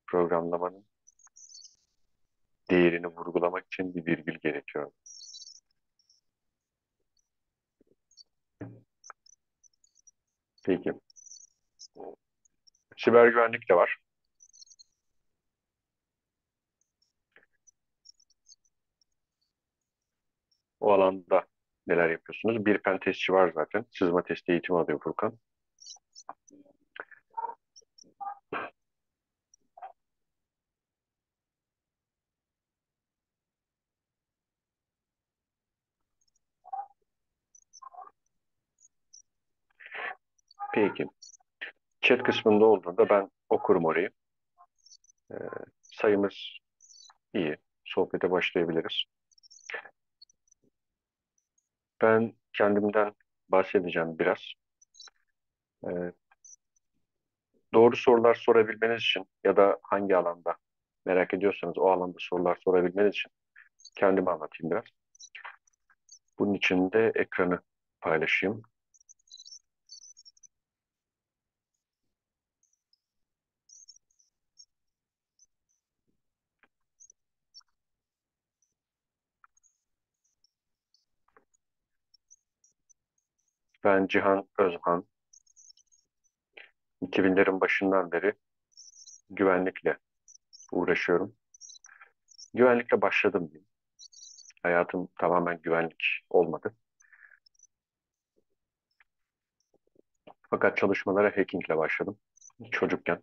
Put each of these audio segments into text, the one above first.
programlamanın değerini vurgulamak için bir virgül gerekiyor. Peki. Siber güvenlik de var. O alanda neler yapıyorsunuz? Bir pen testçi var zaten. Sızma testi eğitimi alıyor Furkan. Peki. Chat kısmında olduğunda ben okurum orayı. Ee, sayımız iyi. Sohbete başlayabiliriz. Ben kendimden bahsedeceğim biraz. Ee, doğru sorular sorabilmeniz için ya da hangi alanda merak ediyorsanız o alanda sorular sorabilmeniz için kendimi anlatayım biraz. Bunun için de ekranı paylaşayım. Ben Cihan Özhan. 2000'lerin başından beri güvenlikle uğraşıyorum. Güvenlikle başladım diyeyim. Hayatım tamamen güvenlik olmadı. Fakat çalışmalara hackingle başladım. Çocukken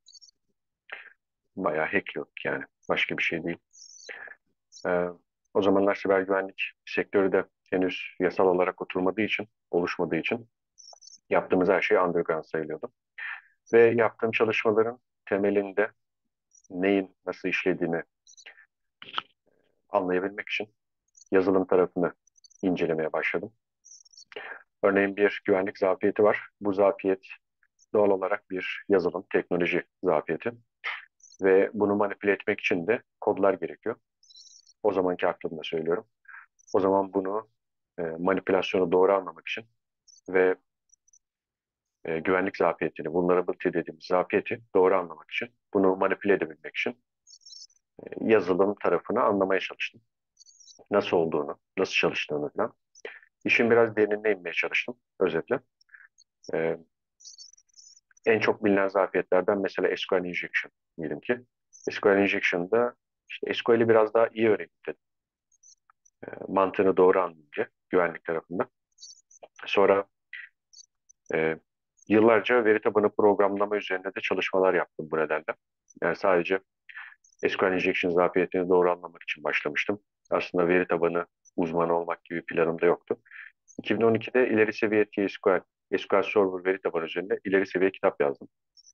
bayağı hack yok yani. Başka bir şey değil. Ee, o zamanlar siber güvenlik sektörü de henüz yasal olarak oturmadığı için, oluşmadığı için yaptığımız her şey underground sayılıyordu. Ve yaptığım çalışmaların temelinde neyin nasıl işlediğini anlayabilmek için yazılım tarafını incelemeye başladım. Örneğin bir güvenlik zafiyeti var. Bu zafiyet doğal olarak bir yazılım, teknoloji zafiyeti. Ve bunu manipüle etmek için de kodlar gerekiyor. O zamanki aklımda söylüyorum. O zaman bunu manipülasyonu doğru anlamak için ve güvenlik zafiyetini, vulnerability dediğimiz zafiyeti doğru anlamak için, bunu manipüle edebilmek için yazılım tarafını anlamaya çalıştım. Nasıl olduğunu, nasıl çalıştığını falan. İşin biraz derinine inmeye çalıştım özetle. E, en çok bilinen zafiyetlerden mesela SQL injection diyelim ki. SQL injection'da işte SQL'i biraz daha iyi öğrenip dedim. Mantığını doğru anlayınca güvenlik tarafında. Sonra e, yıllarca veri tabanı programlama üzerine de çalışmalar yaptım bu nedenle. Yani sadece SQL injection zafiyetini doğru anlamak için başlamıştım. Aslında veri tabanı uzmanı olmak gibi planım da yoktu. 2012'de ileri seviye TSQL, SQL Server veri tabanı üzerinde ileri seviye kitap yazdım.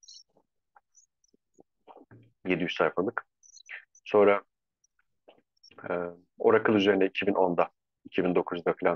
700 sayfalık. Sonra e, Oracle üzerine 2010'da, 2009'da falan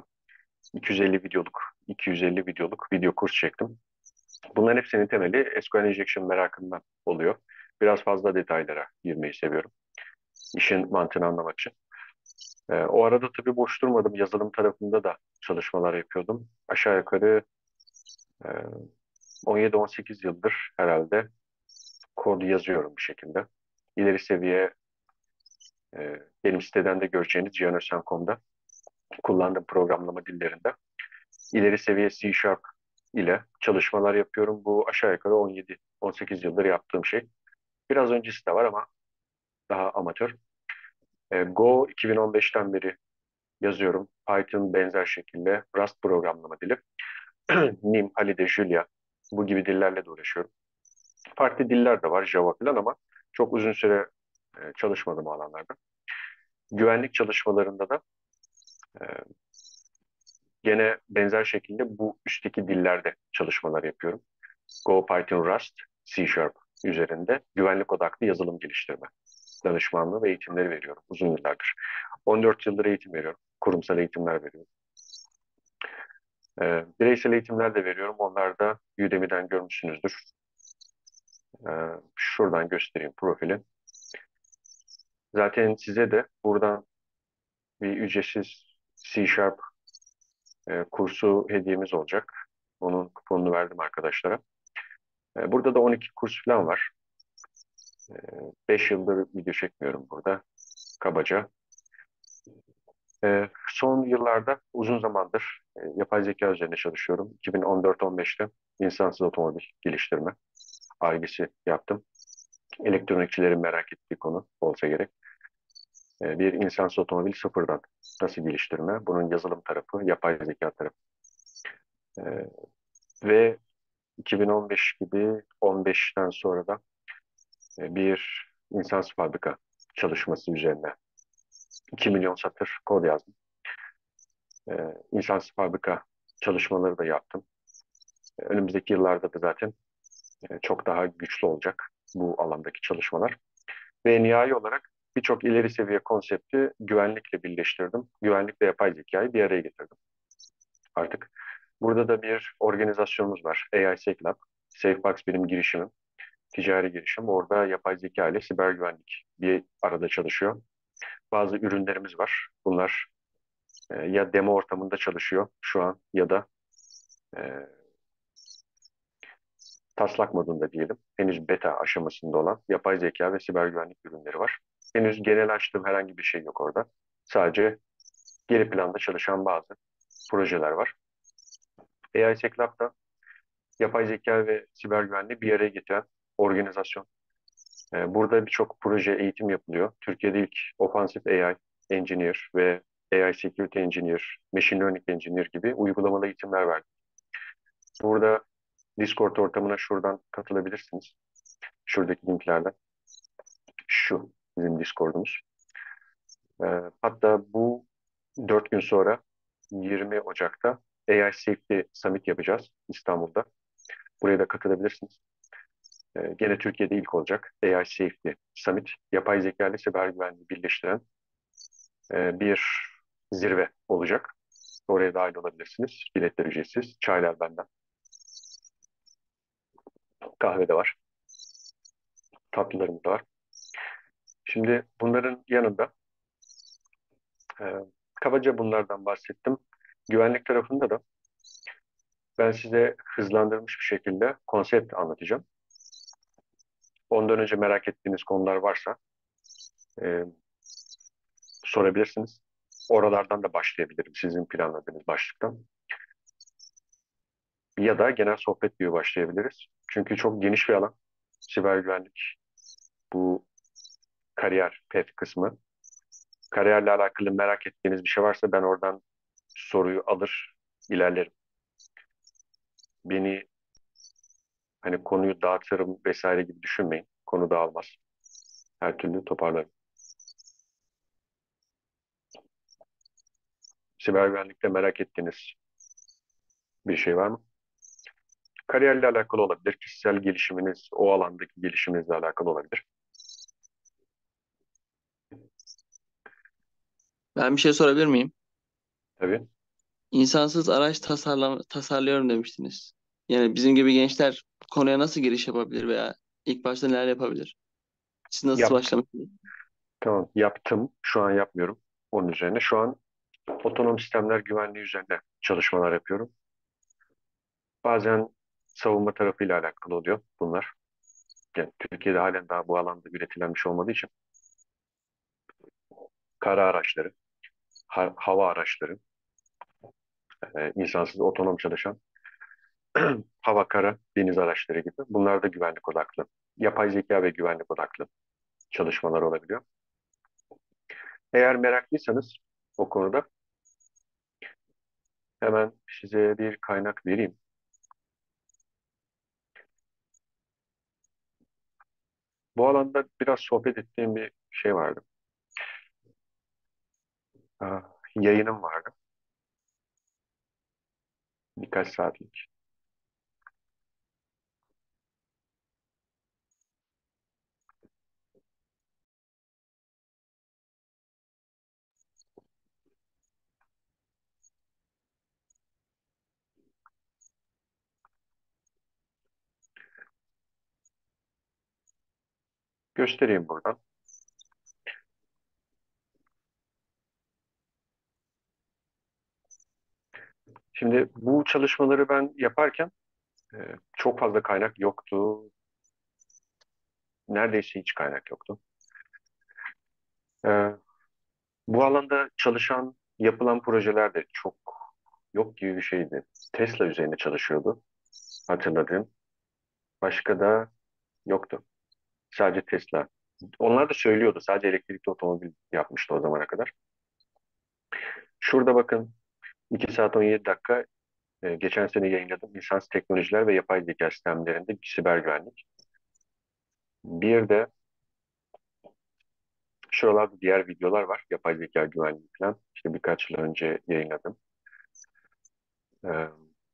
250 videoluk video kurs çektim. Bunların hepsinin temeli SQL injection merakından oluyor. Biraz fazla detaylara girmeyi seviyorum. İşin mantığını anlamak için. O arada tabii boş durmadım. Yazılım tarafında da çalışmalar yapıyordum. Aşağı yukarı e, 17-18 yıldır herhalde kod yazıyorum bir şekilde. İleri seviye benim siteden de göreceğiniz cihanösen.com'da kullandığım programlama dillerinde ileri seviye C Sharp ile çalışmalar yapıyorum. Bu aşağı yukarı 17-18 yıldır yaptığım şey. Biraz öncesi de var ama daha amatör. Go 2015'ten beri yazıyorum. Python benzer şekilde, Rust programlama dili. Nim, Halide, Julia bu gibi dillerle de uğraşıyorum. Farklı diller de var Java falan ama çok uzun süre çalışmadım o alanlarda. Güvenlik çalışmalarında da e, gene benzer şekilde bu üstteki dillerde çalışmalar yapıyorum. Go, Python, Rust, C Sharp üzerinde güvenlik odaklı yazılım geliştirme, danışmanlığı ve eğitimleri veriyorum uzun yıllardır. 14 yıldır eğitim veriyorum. Kurumsal eğitimler veriyorum. Bireysel eğitimler de veriyorum. Onlar da Udemy'den görmüşsünüzdür. Şuradan göstereyim profili. Zaten size de buradan bir ücretsiz C Sharp kursu hediyemiz olacak. Onun kuponunu verdim arkadaşlara. Burada da 12 kurs falan var. 5 yıldır video çekmiyorum burada kabaca. Son yıllarda uzun zamandır yapay zeka üzerine çalışıyorum. 2014-15'te insansız otomobil geliştirme ailesi yaptım. Elektronikçilerin merak ettiği konu olsa gerek. Bir insansız otomobil sıfırdan nasıl geliştirme? Bunun yazılım tarafı, yapay zeka tarafı. Ee, ve 2015 gibi 15'ten sonra da bir insansız fabrika çalışması üzerine 2 milyon satır kod yazdım. İnsansız fabrika çalışmaları da yaptım. Önümüzdeki yıllarda da zaten çok daha güçlü olacak bu alandaki çalışmalar. Ve nihai olarak birçok ileri seviye konsepti güvenlikle birleştirdim. Güvenlikle yapay zekayı bir araya getirdim. Artık burada da bir organizasyonumuz var. AI SecLab. SafeBox benim girişimim, ticari girişim. Orada yapay zeka ile siber güvenlik bir arada çalışıyor. Bazı ürünlerimiz var. Bunlar ya demo ortamında çalışıyor şu an ya da e, taslak modunda diyelim. Henüz beta aşamasında olan yapay zeka ve siber güvenlik ürünleri var. Henüz genel açtığım herhangi bir şey yok orada. Sadece geri planda çalışan bazı projeler var. AI SecLab'da yapay zeka ve siber güvenliği bir araya getiren organizasyon. Burada birçok proje eğitim yapılıyor. Türkiye'de ilk Offensive AI Engineer ve AI Security Engineer, Machine Learning Engineer gibi uygulamalı eğitimler verdik. Burada Discord ortamına şuradan katılabilirsiniz. Şuradaki linklerden. Şu bizim Discord'umuz. Hatta bu 4 gün sonra 20 Ocak'ta AI Safety Summit yapacağız İstanbul'da. Buraya da katılabilirsiniz. Gene Türkiye'de ilk olacak AI Safety Summit. Yapay zeka ile siber güvenliği birleştiren bir zirve olacak. Oraya dahil olabilirsiniz. Biletler ücretsiz. Çaylar benden. Kahve de var. Tatlılarımız da var. Şimdi bunların yanında e, kabaca bunlardan bahsettim. Güvenlik tarafında da ben size hızlandırılmış bir şekilde konsept anlatacağım. Ondan önce merak ettiğiniz konular varsa e, sorabilirsiniz. Oralardan da başlayabilirim sizin planladığınız başlıktan. Ya da genel sohbet gibi başlayabiliriz. Çünkü çok geniş bir alan. Siber güvenlik, bu kariyer path kısmı. Kariyerle alakalı merak ettiğiniz bir şey varsa ben oradan soruyu alır, ilerlerim. Beni hani konuyu dağıtırım vesaire gibi düşünmeyin. Konu dağılmaz. Her türlü toparlarım. Siber güvenlikte merak ettiğiniz bir şey var mı? Kariyerle alakalı olabilir. Kişisel gelişiminiz, o alandaki gelişiminizle alakalı olabilir. Ben bir şey sorabilir miyim? Tabii. İnsansız araç tasarlıyorum demiştiniz. Yani bizim gibi gençler bu konuya nasıl giriş yapabilir veya ilk başta neler yapabilir? Siz nasıl Yaptım. başlamıştınız? Tamam. Yaptım. Şu an yapmıyorum. Onun üzerine. Şu an otonom sistemler güvenliği üzerine çalışmalar yapıyorum. Bazen savunma tarafıyla alakalı oluyor bunlar. Yani Türkiye'de halen daha bu alanda üretilen bir şey olmadığı için kara araçları, hava araçları, insansız otonom çalışan hava, kara, deniz araçları gibi. Bunlar da güvenlik odaklı. Yapay zeka ve güvenlik odaklı çalışmalar olabiliyor. Eğer meraklıysanız o konuda hemen size bir kaynak vereyim. Bu alanda biraz sohbet ettiğim bir şey vardı. Yayınım vardı. Birkaç saatlik. Göstereyim buradan. Şimdi bu çalışmaları ben yaparken e, çok fazla kaynak yoktu. neredeyse hiç kaynak yoktu. Ee, Bu alanda çalışan, yapılan projeler de çok yok gibi bir şeydi. Tesla üzerine çalışıyordu hatırladığım. Başka da yoktu. Sadece Tesla. Onlar da söylüyordu. Sadece elektrikli otomobil yapmıştı o zamana kadar. Şurada bakın 2 saat 17 dakika geçen sene yayınladım. İnsansız teknolojiler ve yapay zeka sistemlerinde siber güvenlik. Bir de şuralarda diğer videolar var. Yapay zeka güvenliği falan. İşte birkaç yıl önce yayınladım. Ee,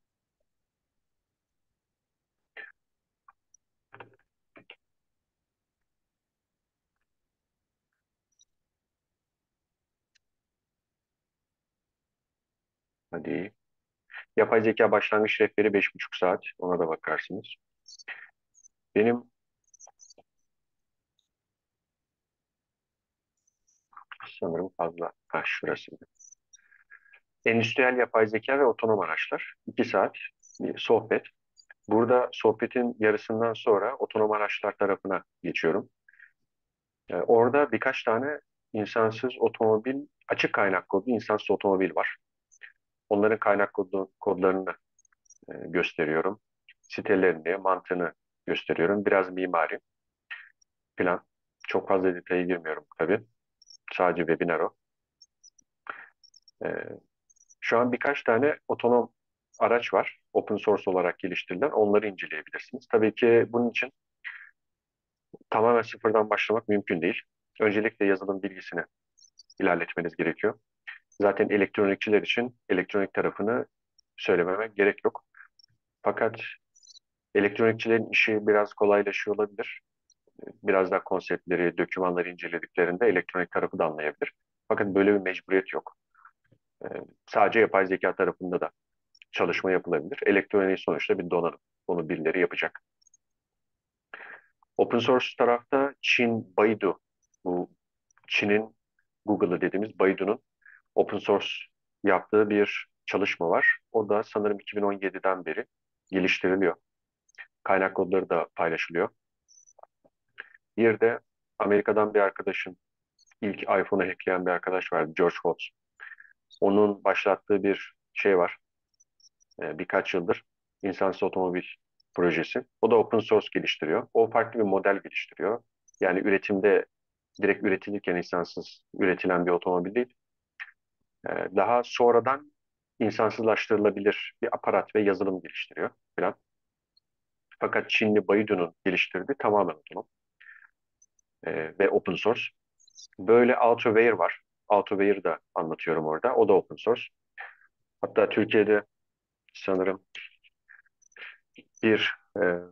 hadi. Yapay zeka başlangıç rehberi 5,5 saat. Ona da bakarsınız. Benim sanırım fazla. Ha, şurası. Endüstriyel yapay zeka ve otonom araçlar. 2 saat bir sohbet. Burada sohbetin yarısından sonra otonom araçlar tarafına geçiyorum. Orada birkaç tane insansız otomobil, açık kaynak kodlu insansız otomobil var. Onların kodlarını gösteriyorum. Sitelerini, mantığını gösteriyorum. Biraz mimari plan. Çok fazla detaya girmiyorum tabii. Sadece webinar o. E, Şu an birkaç tane otonom araç var. Open source olarak geliştirilen. Onları inceleyebilirsiniz. Tabii ki bunun için tamamen sıfırdan başlamak mümkün değil. Öncelikle yazılım bilgisini ilerletmeniz gerekiyor. Zaten elektronikçiler için elektronik tarafını söylememe gerek yok. Fakat elektronikçilerin işi biraz kolaylaşıyor olabilir. Biraz daha konseptleri, dokümanları incelediklerinde elektronik tarafı da anlayabilir. Fakat böyle bir mecburiyet yok. Ee, Sadece yapay zeka tarafında da çalışma yapılabilir. Elektronik sonuçta bir donanım. Onu birileri yapacak. Open source tarafta Çin Baidu, bu Çin'in Google'ı dediğimiz Baidu'nun open source yaptığı bir çalışma var. O da sanırım 2017'den beri geliştiriliyor. Kaynak kodları da paylaşılıyor. Bir de Amerika'dan bir arkadaşın ilk iPhone'u hackleyen bir arkadaş var, George Hotz. Onun başlattığı bir şey var. Birkaç yıldır insansız otomobil projesi. O da open source geliştiriyor. O farklı bir model geliştiriyor. Yani üretimde direkt üretilirken insansız üretilen bir otomobil değil. Daha sonradan insansızlaştırılabilir bir aparat ve yazılım geliştiriyor falan. Fakat Çinli Baidu'nun geliştirdiği tamamen otonom ve open source. Böyle Autoware var. Autoware'ı da anlatıyorum orada. O da open source. Hatta Türkiye'de sanırım bir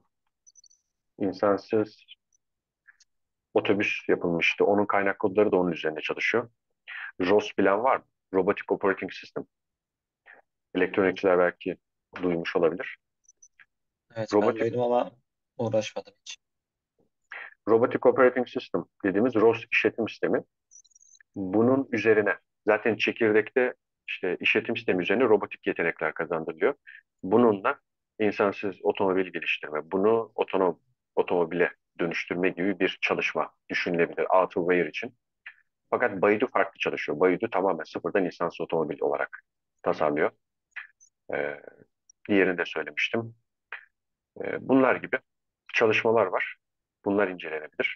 insansız otobüs yapılmıştı. Onun kaynak kodları da onun üzerinde çalışıyor. ROS bilen var mı? Robotic Operating System. Elektronikçiler belki duymuş olabilir. Evet, ben Robotic, duydum ama uğraşmadım hiç. Robotic Operating System dediğimiz ROS işletim sistemi. Bunun üzerine zaten çekirdekte işte işletim sistemi üzerine robotik yetenekler kazandırılıyor. Bununla insansız otomobil geliştirme, bunu otonom otomobile dönüştürme gibi bir çalışma düşünülebilir Autoware için. Fakat Baidu farklı çalışıyor. Baidu tamamen sıfırdan insansız otomobil olarak tasarlıyor. Ee, Diğerini de söylemiştim. Bunlar gibi çalışmalar var. Bunlar incelenebilir.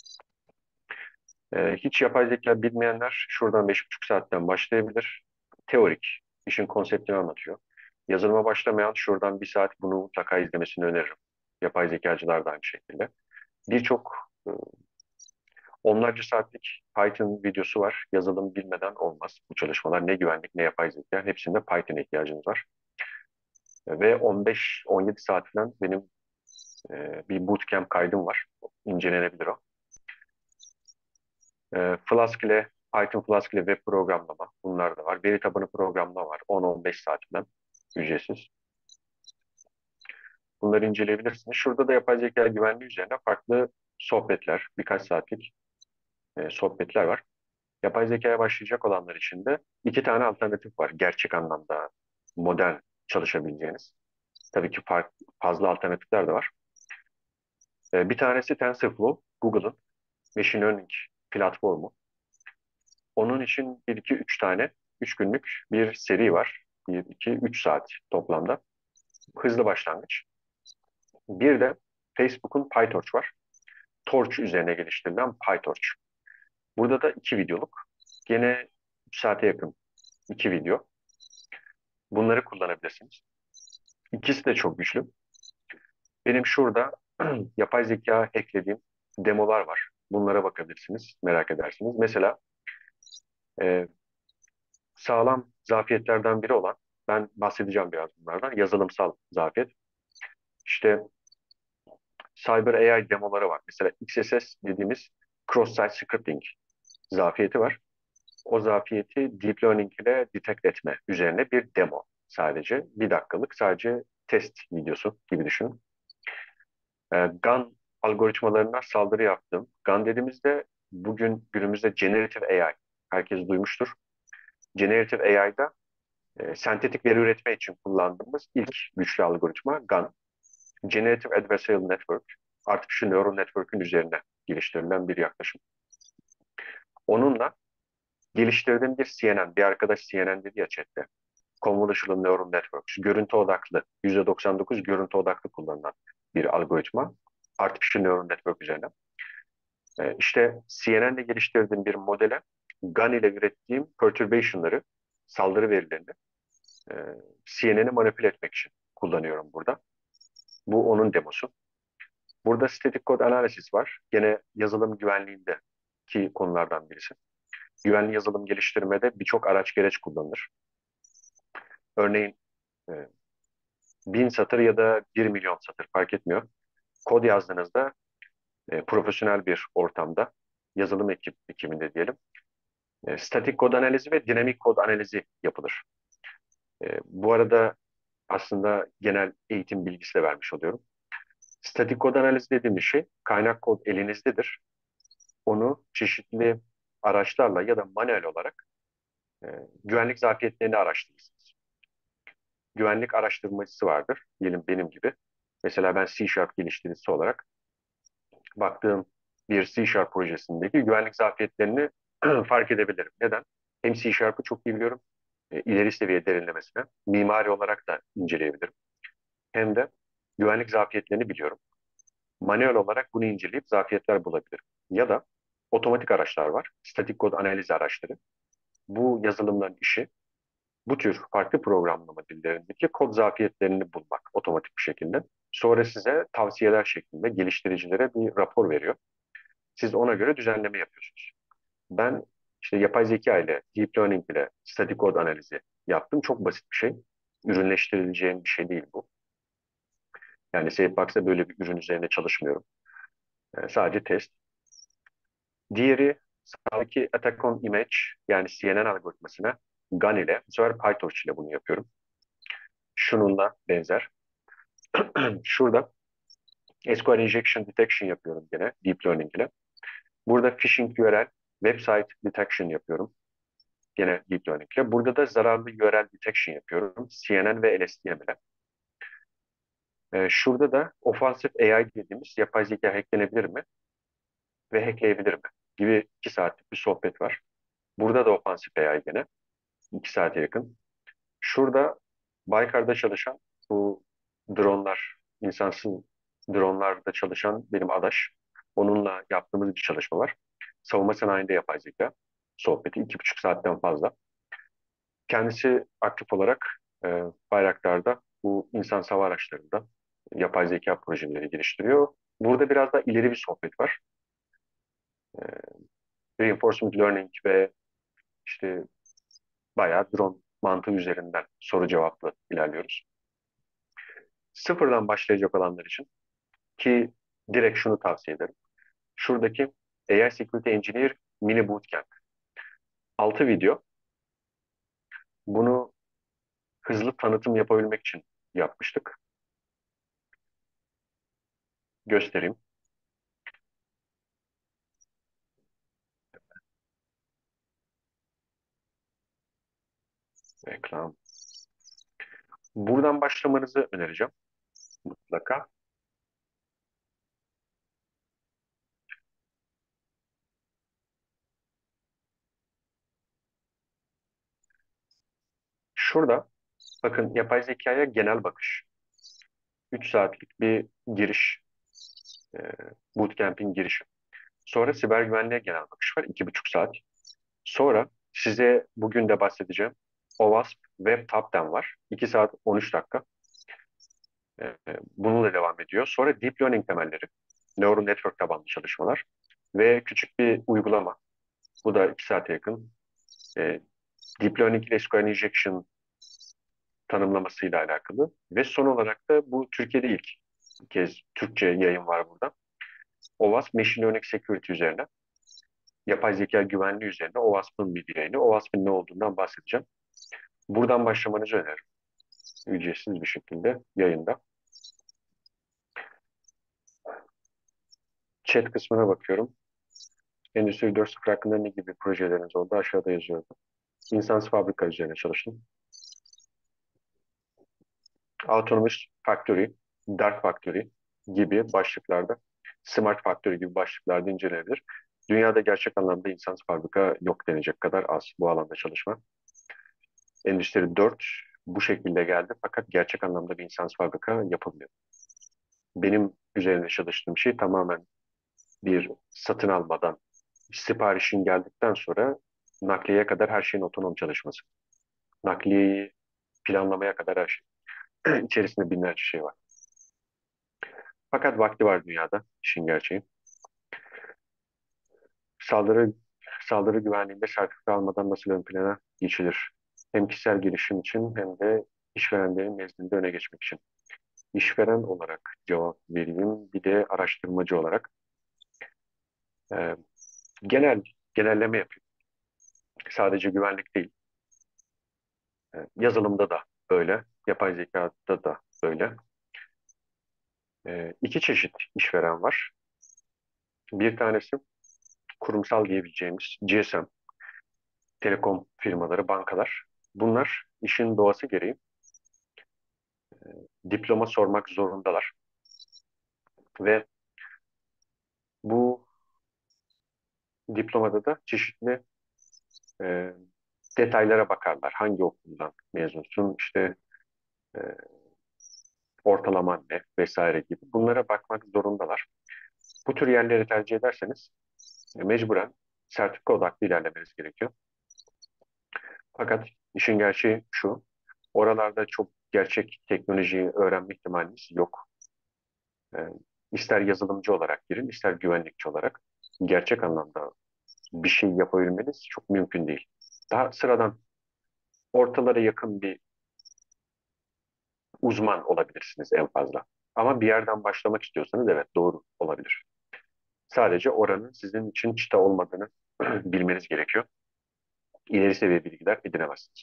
Hiç yapay zeka bilmeyenler şuradan 5,5 saatten başlayabilir. Teorik, işin konseptini anlatıyor. Yazılıma başlamayan şuradan 1 saat bunu mutlaka izlemesini öneririm. Yapay zekacılar da aynı şekilde. Birçok onlarca saatlik Python videosu var. Yazılım bilmeden olmaz bu çalışmalar. Ne güvenlik ne yapay zeka. Hepsinde Python'a ihtiyacınız var. Ve 15-17 saat falan benim bir bootcamp kaydım var. İncelenebilir o. Flask ile Python Flask ile web programlama bunlar da var. Veri tabanı programlama var. 10-15 saatinden ücretsiz. Bunları inceleyebilirsiniz. Şurada da yapay zeka güvenliği üzerine farklı sohbetler, birkaç saatlik sohbetler var. Yapay zekaya başlayacak olanlar için de 2 tane alternatif var. Gerçek anlamda modern çalışabileceğiniz. Tabii ki fazla alternatifler de var. Bir tanesi TensorFlow. Google'ın Machine Learning platformu. Onun için 1, 2, 3 tane 3 günlük bir seri var. 1, 2, 3 saat toplamda. Hızlı başlangıç. Bir de Facebook'un PyTorch var. Torch üzerine geliştirilen PyTorch. Burada da 2 videoluk. Gene 3 saate yakın 2 video. Bunları kullanabilirsiniz. İkisi de çok güçlü. Benim şurada yapay zeka eklediğim demolar var. Bunlara bakabilirsiniz, merak edersiniz. Mesela e, sağlam zafiyetlerden biri olan, ben bahsedeceğim biraz bunlardan, yazılımsal zafiyet. İşte Cyber AI demoları var. Mesela XSS dediğimiz Cross-Site Scripting zafiyeti var. O zafiyeti Deep Learning ile detect etme üzerine bir demo sadece. 1 dakikalık sadece test videosu gibi düşünün. GAN algoritmalarına saldırı yaptım. GAN dediğimizde bugün günümüzde Generative AI. Herkes duymuştur. Generative AI'da sentetik veri üretme için kullandığımız ilk güçlü algoritma GAN. Generative Adversarial Network. Artificial Neural Network'ün üzerine geliştirilen bir yaklaşım. Onunla geliştirdiğim bir CNN, bir arkadaş CNN dedi ya chatte. Convolutional Neural Networks, görüntü odaklı, %99 görüntü odaklı kullanılan bir algoritma. Artificial Neural Network üzerine. İşte CNN'de geliştirdiğim bir modele GAN ile ürettiğim perturbation'ları, saldırı verilerini e, CNN'i manipüle etmek için kullanıyorum burada. Bu onun demosu. Burada static code analysis var. Gene yazılım güvenliğindeki konulardan birisi. Güvenli yazılım geliştirmede birçok araç gereç kullanılır. Örneğin e, 1.000 satır ya da 1 milyon satır fark etmiyor. Kod yazdığınızda profesyonel bir ortamda, yazılım ekibinde diyelim, statik kod analizi ve dinamik kod analizi yapılır. Bu arada aslında genel eğitim bilgisi de vermiş oluyorum. Statik kod analizi dediğimiz şey, kaynak kod elinizdedir. Onu çeşitli araçlarla ya da manuel olarak e, güvenlik zafiyetlerini araştırırsınız. Güvenlik araştırmacısı vardır, diyelim benim gibi. Mesela ben C# geliştiricisi olarak baktığım bir C# projesindeki güvenlik zafiyetlerini fark edebilirim. Neden? Hem C#'ı çok iyi biliyorum, ileri seviye derinlemesine. Mimari olarak da inceleyebilirim. Hem de güvenlik zafiyetlerini biliyorum. Manuel olarak bunu inceleyip zafiyetler bulabilirim. Ya da otomatik araçlar var. Statik kod analizi araçları. Bu yazılımların işi bu tür farklı programlama dillerindeki kod zafiyetlerini bulmak otomatik bir şekilde. Sonra size tavsiyeler şeklinde geliştiricilere bir rapor veriyor. Siz ona göre düzenleme yapıyorsunuz. Ben işte yapay zeka ile, deep learning ile static code analizi yaptım. Çok basit bir şey. Ürünleştirileceğim bir şey değil bu. Yani Safebox'ta böyle bir ürün üzerine çalışmıyorum. Sadece test. Diğeri sağdaki Attack on Image, yani CNN algoritmasına GAN ile, bu sefer PyTorch ile bunu yapıyorum. Şununla benzer. Şurada SQL Injection Detection yapıyorum gene Deep Learning ile. Burada Phishing URL, Website Detection yapıyorum. Gene Deep Learning ile. Burada da zararlı URL Detection yapıyorum. CNN ve LSTM ile. Şurada da Offensive AI dediğimiz yapay zeka hacklenebilir mi ve hackleyebilir mi gibi 2 saatlik bir sohbet var. Burada da Offensive AI gene 2 saate yakın. Şurada Baykar'da çalışan bu dronlar, insansız dronlarda çalışan benim adaş. Onunla yaptığımız bir çalışma var. Savunma sanayinde yapay zeka sohbeti 2,5 saatten fazla. Kendisi aktif olarak Bayraktar'da bu insan hava araçlarında yapay zeka projeleri geliştiriyor. Burada biraz da ileri bir sohbet var. Reinforcement learning ve işte bayağı drone mantığı üzerinden soru cevaplı ilerliyoruz. Sıfırdan başlayacak olanlar için, ki direkt şunu tavsiye ederim. Şuradaki AI Security Engineer Mini Bootcamp. 6 video. Bunu hızlı tanıtım yapabilmek için yapmıştık. Göstereyim. Reklam. Buradan başlamanızı önereceğim mutlaka. Şurada bakın, yapay zekaya genel bakış. 3 saatlik bir giriş, e, bootcamp'in girişi. Sonra siber güvenliğe genel bakış var, 2,5 saat. Sonra size bugün de bahsedeceğim OWASP Web Tap'ten var, 2 saat 13 dakika. Bununla devam ediyor. Sonra Deep Learning temelleri, Neural Network tabanlı çalışmalar ve küçük bir uygulama. Bu da 2 saate yakın. E, Deep Learning ile SQL Injection tanımlamasıyla alakalı. Ve son olarak da bu Türkiye'de ilk kez Türkçe yayın var burada. OWASP Machine Learning Security üzerine, yapay zeka güvenliği üzerine OWASP'ın bir yayını. OWASP'ın ne olduğundan bahsedeceğim. Buradan başlamanızı öneririm. Ücretsiz bir şekilde yayında. Chat kısmına bakıyorum. Endüstri 4.0 hakkında ne gibi projeleriniz oldu? Aşağıda yazıyordu. İnsansız fabrika üzerine çalıştım. Autonomous Factory, Dark Factory gibi başlıklarda, Smart Factory gibi başlıklarda incelenebilir. Dünyada gerçek anlamda insansız fabrika yok denecek kadar az bu alanda çalışma. Endüstri 4 bu şekilde geldi, fakat gerçek anlamda bir insansız fabrika yapılmıyor. Benim üzerinde çalıştığım şey tamamen bir satın almadan, siparişin geldikten sonra nakliyeye kadar her şeyin otonom çalışması. Nakliyeyi planlamaya kadar her şey. İçerisinde binlerce şey var. Fakat vakti var dünyada, işin gerçeği. Saldırı saldırı güvenliğinde sertifika almadan nasıl ön plana geçilir? Hem kişisel gelişim için hem de işverenlerin nezdinde öne geçmek için. İşveren olarak cevap vereyim. Bir de araştırmacı olarak e, genelleme yapayım. Sadece güvenlik değil, yazılımda da böyle, yapay zekada da böyle. İki çeşit işveren var. Bir tanesi kurumsal diyebileceğimiz GSM, telekom firmaları, bankalar. Bunlar işin doğası gereği diploma sormak zorundalar. Ve bu diplomada da çeşitli e, detaylara bakarlar. Hangi okuldan mezunsun, işte e, ortalaman ne vesaire gibi. Bunlara bakmak zorundalar. Bu tür yerleri tercih ederseniz mecburen sertifika odaklı ilerlemeniz gerekiyor. Fakat işin gerçeği şu, oralarda çok gerçek teknolojiyi öğrenme ihtimaliniz yok. E, ister yazılımcı olarak girin, ister güvenlikçi olarak gerçek anlamda bir şey yapabilmeniz çok mümkün değil. Daha sıradan ortalara yakın bir uzman olabilirsiniz en fazla. Ama bir yerden başlamak istiyorsanız evet, doğru olabilir. Sadece oranın sizin için çıta olmadığını bilmeniz gerekiyor. İleri seviye bilgiler edinemezsiniz.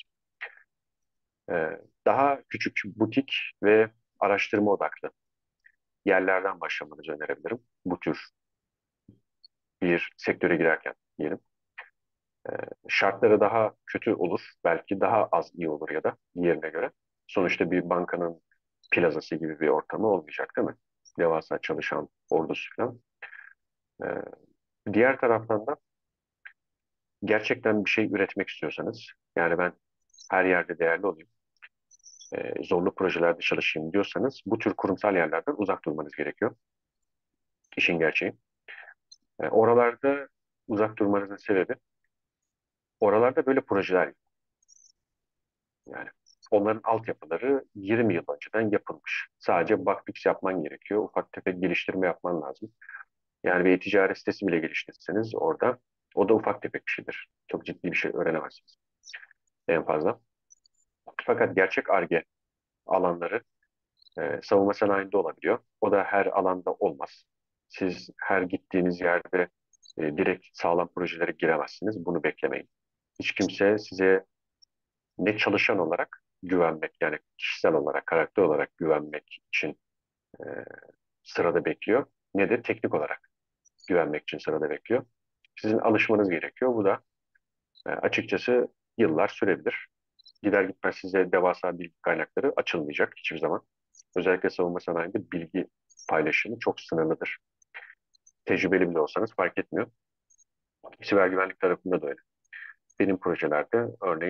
Daha küçük butik ve araştırma odaklı yerlerden başlamanızı önerebilirim. Bu tür bir sektöre girerken diyelim. Şartları daha kötü olur. Belki daha az iyi olur ya da diğerine göre. Sonuçta bir bankanın plazası gibi bir ortamı olmayacak, değil mi? Devasa çalışan ordusu falan. Ee, Diğer taraftan da gerçekten bir şey üretmek istiyorsanız, yani ben her yerde değerli olayım, zorlu projelerde çalışayım diyorsanız bu tür kurumsal yerlerden uzak durmanız gerekiyor. İşin gerçeği. Oralarda uzak durmanızın sebebi, oralarda böyle projeler yok. Yani onların altyapıları 20 yıl önceden yapılmış. Sadece bug fix yapman gerekiyor. Ufak tefek geliştirme yapman lazım. Yani bir ticaret sitesi bile geliştirseniz orada, o da ufak tefek bir şeydir. Çok ciddi bir şey öğrenemezsiniz en fazla. Fakat gerçek Ar-Ge alanları savunma sanayinde olabiliyor. O da her alanda olmaz. Siz her gittiğiniz yerde direkt sağlam projelere giremezsiniz. Bunu beklemeyin. Hiç kimse size ne çalışan olarak güvenmek, yani kişisel olarak, karakter olarak güvenmek için e, sırada bekliyor, ne de teknik olarak güvenmek için sırada bekliyor. Sizin alışmanız gerekiyor. Bu da açıkçası yıllar sürebilir. Gider gitmez size devasa bilgi kaynakları açılmayacak hiçbir zaman. Özellikle savunma sanayinde bilgi paylaşımı çok sınırlıdır. Tecrübeli bile olsanız fark etmiyor. Siber güvenlik tarafında da öyle. Benim projelerde örneğin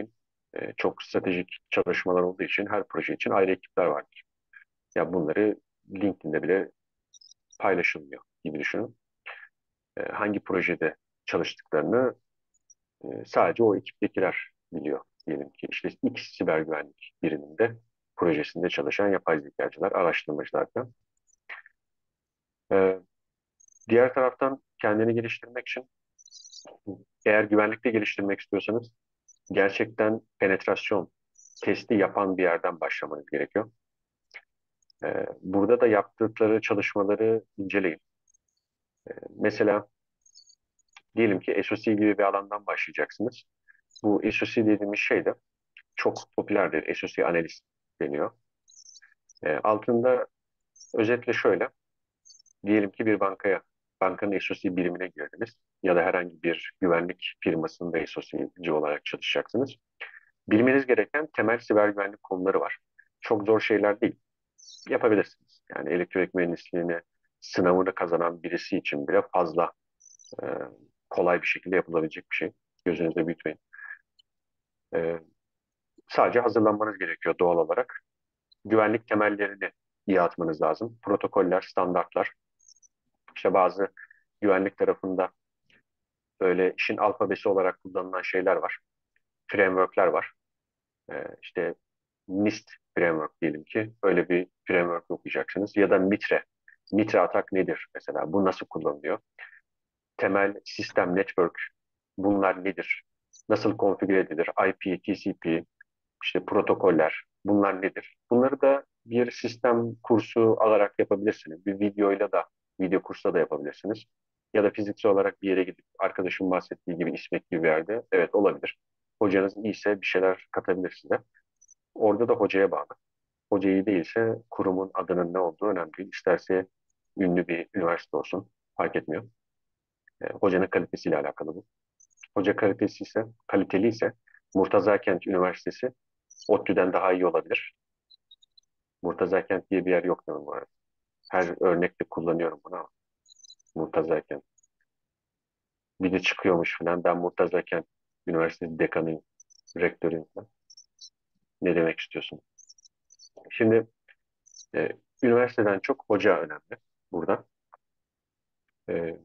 Çok stratejik çalışmalar olduğu için her proje için ayrı ekipler vardır. Ya bunları LinkedIn'de bile paylaşılmıyor gibi düşünün. Hangi projede çalıştıklarını sadece o ekiptekiler biliyor. Diyelim ki işte X siber güvenlik biriminde projesinde çalışan yapay zekacılar, araştırmacılar falan. E, Diğer taraftan kendini geliştirmek için eğer güvenlikte geliştirmek istiyorsanız gerçekten penetrasyon testi yapan bir yerden başlamanız gerekiyor. Burada da yaptıkları çalışmaları inceleyin. Mesela diyelim ki SOC gibi bir alandan başlayacaksınız. Bu SOC dediğimiz şey de çok popülerdir. SOC analist deniyor. Altında özetle şöyle. Diyelim ki bir bankanın SOC birimine girdiniz ya da herhangi bir güvenlik firmasında SOC'ci olarak çalışacaksınız. Bilmeniz gereken temel siber güvenlik konuları var. Çok zor şeyler değil. Yapabilirsiniz. Yani elektrik mühendisliğini sınavını kazanan birisi için bile fazla e, kolay bir şekilde yapılabilecek bir şey. Gözünüzde büyütmeyin. E, Sadece hazırlanmanız gerekiyor doğal olarak. Güvenlik temellerini iyi atmanız lazım. Protokoller, standartlar. İşte bazı güvenlik tarafında böyle işin alfabesi olarak kullanılan şeyler var. Framework'ler var. İşte NIST framework diyelim ki. Öyle bir framework okuyacaksınız. Ya da MITRE. MITRE atak nedir mesela? Bu nasıl kullanılıyor? Temel sistem, network bunlar nedir? Nasıl konfigüre edilir? IP, TCP, işte protokoller bunlar nedir? Bunları da bir sistem kursu alarak yapabilirsiniz. Bir videoyla da, video kursla da yapabilirsiniz. Ya da fiziksel olarak bir yere gidip arkadaşım bahsettiği gibi İSMEK gibi bir yerde evet olabilir. Hocanız iyiyse bir şeyler katabilir size. Orada da hocaya bağlı. Hoca iyi değilse kurumun adının ne olduğu önemli değil. İsterse ünlü bir üniversite olsun fark etmiyor. Hocanın kalitesiyle alakalı bu. Hoca kalitesi ise, kaliteli ise Murtaza Kent Üniversitesi ODTÜ'den daha iyi olabilir. Murtaza Kent diye bir yer yok benim bu arada. Her örnekte kullanıyorum bunu ama Murtaza Kent. Bir de çıkıyormuş falan. Ben Murtaza Kent Üniversitesi dekanıyım, rektörüyüm falan. Ne demek istiyorsun? Şimdi e, üniversiteden çok hoca önemli burada. E,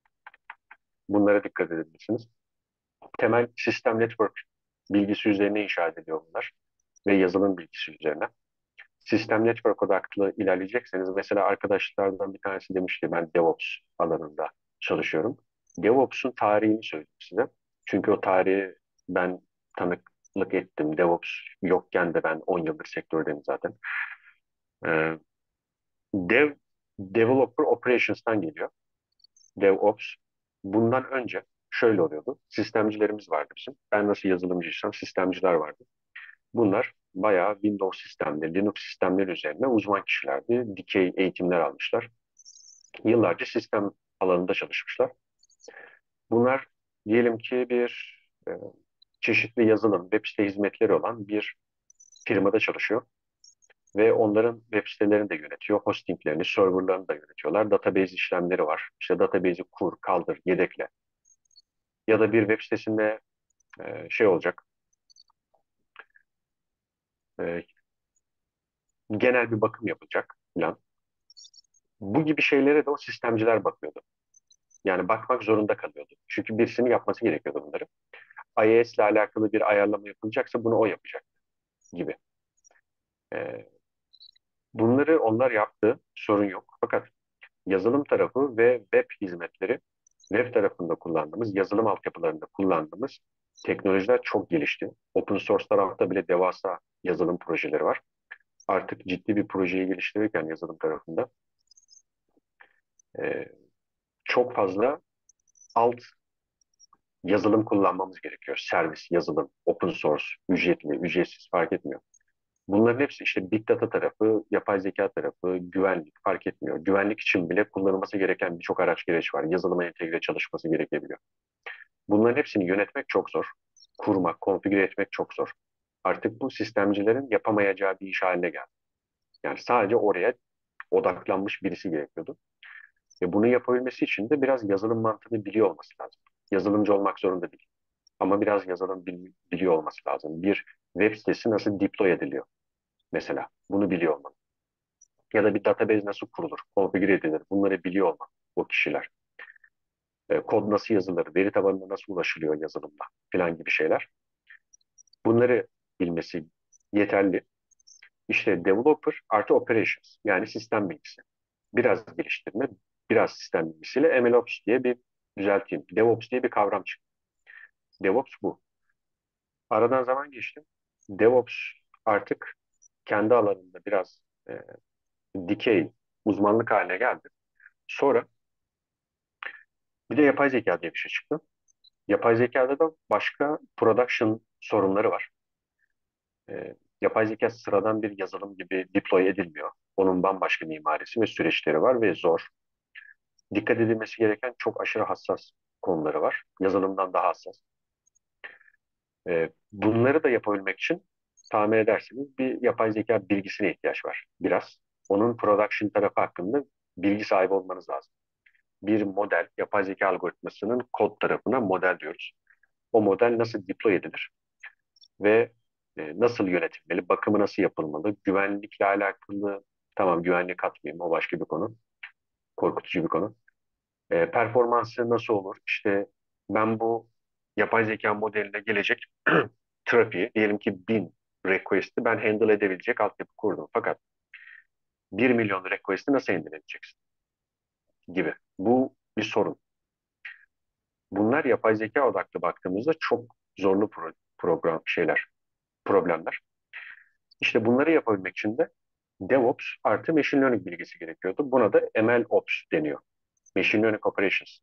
Bunlara dikkat edebilirsiniz. Temel sistem network bilgisi üzerine inşa ediliyor bunlar ve yazılım bilgisi üzerine. Sistem network odaklı ilerleyecekseniz mesela arkadaşlardan bir tanesi demiş ki ben DevOps alanında çalışıyorum. DevOps'un tarihini söyleyeyim size. Çünkü o tarihi ben tanıklık ettim. DevOps yokken de ben 10 yıldır sektördeyim zaten. Ee, Dev, Developer Operations'tan geliyor. DevOps. Bundan önce şöyle oluyordu. Sistemcilerimiz vardı bizim. Ben nasıl yazılımcıysam sistemciler vardı. Bunlar bayağı Windows sistemleri, Linux sistemleri üzerine uzman kişilerdi. Dikey eğitimler almışlar. Yıllarca sistem alanında çalışmışlar. Bunlar diyelim ki bir çeşitli yazılım, web site hizmetleri olan bir firmada çalışıyor. Ve onların web sitelerini de yönetiyor. Hostinglerini, serverlarını da yönetiyorlar. Database işlemleri var. İşte database'i kur, kaldır, yedekle. Ya da bir web sitesinde şey olacak. E, Genel bir bakım yapılacak falan. Bu gibi şeylere de o sistemciler bakıyordu. Yani bakmak zorunda kalıyordu. Çünkü birisinin yapması gerekiyordu bunları. IIS ile alakalı bir ayarlama yapılacaksa bunu o yapacak gibi. Ee, Bunları onlar yaptı, sorun yok. Fakat yazılım tarafı ve web hizmetleri, web tarafında kullandığımız, yazılım altyapılarında kullandığımız teknolojiler çok gelişti. Open source tarafta bile devasa yazılım projeleri var. Artık ciddi bir projeyi geliştirirken yazılım tarafında e, çok fazla alt yazılım kullanmamız gerekiyor. Servis, yazılım, open source, ücretli, ücretsiz fark etmiyor. Bunların hepsi işte big data tarafı, yapay zeka tarafı, güvenlik fark etmiyor. Güvenlik için bile kullanılması gereken birçok araç gereç var. Yazılıma entegre çalışması gerekebiliyor. Bunların hepsini yönetmek çok zor. Kurmak, konfigüre etmek çok zor. Artık bu sistemcilerin yapamayacağı bir iş haline geldi. Yani sadece oraya odaklanmış birisi gerekiyordu. Ve bunu yapabilmesi için de biraz yazılım mantığını biliyor olması lazım. Yazılımcı olmak zorunda değil. Ama biraz yazılım biliyor olması lazım. Bir web sitesi nasıl deploy ediliyor mesela. Bunu biliyor olmalı. Ya da bir database nasıl kurulur, konfigüre edilir. Bunları biliyor olmalı o kişiler. Kod nasıl yazılır, veri tabanına nasıl ulaşılıyor yazılımla falan gibi şeyler. Bunları bilmesi yeterli. İşte developer artı operations yani sistem bilgisi. Biraz geliştirme, biraz sistem bilgisiyle MLOps diye bir düzelteyim. DevOps diye bir kavram çıktı. DevOps bu. Aradan zaman geçti. DevOps artık kendi alanında biraz dikey uzmanlık haline geldi. Sonra bir de yapay zeka diye bir şey çıktı. Yapay zekada da başka production sorunları var. Yapay zeka sıradan bir yazılım gibi deploy edilmiyor. Onun bambaşka mimarisi ve süreçleri var ve zor. Dikkat edilmesi gereken çok aşırı hassas konuları var. Yazılımdan daha hassas. Bunları da yapabilmek için tahmin ederseniz bir yapay zeka bilgisine ihtiyaç var biraz. Onun production tarafı hakkında bilgi sahibi olmanız lazım. Bir model, yapay zeka algoritmasının kod tarafına model diyoruz. O model nasıl deploy edilir ve nasıl yönetilmeli, bakımı nasıl yapılmalı, güvenlikle alakalı, tamam güvenlik katmayayım o başka bir konu, korkutucu bir konu. Performansı nasıl olur? İşte ben bu yapay zeka modeline gelecek trafiği, diyelim ki 1000 request'i ben handle edebilecek altyapı kurdum. Fakat 1 milyon request'i nasıl handle edeceksin gibi. Bu bir sorun. Bunlar yapay zeka odaklı baktığımızda çok zorlu program şeyler, problemler. İşte bunları yapabilmek için de DevOps artı Machine Learning bilgisi gerekiyordu. Buna da MLOps deniyor. Machine Learning Operations.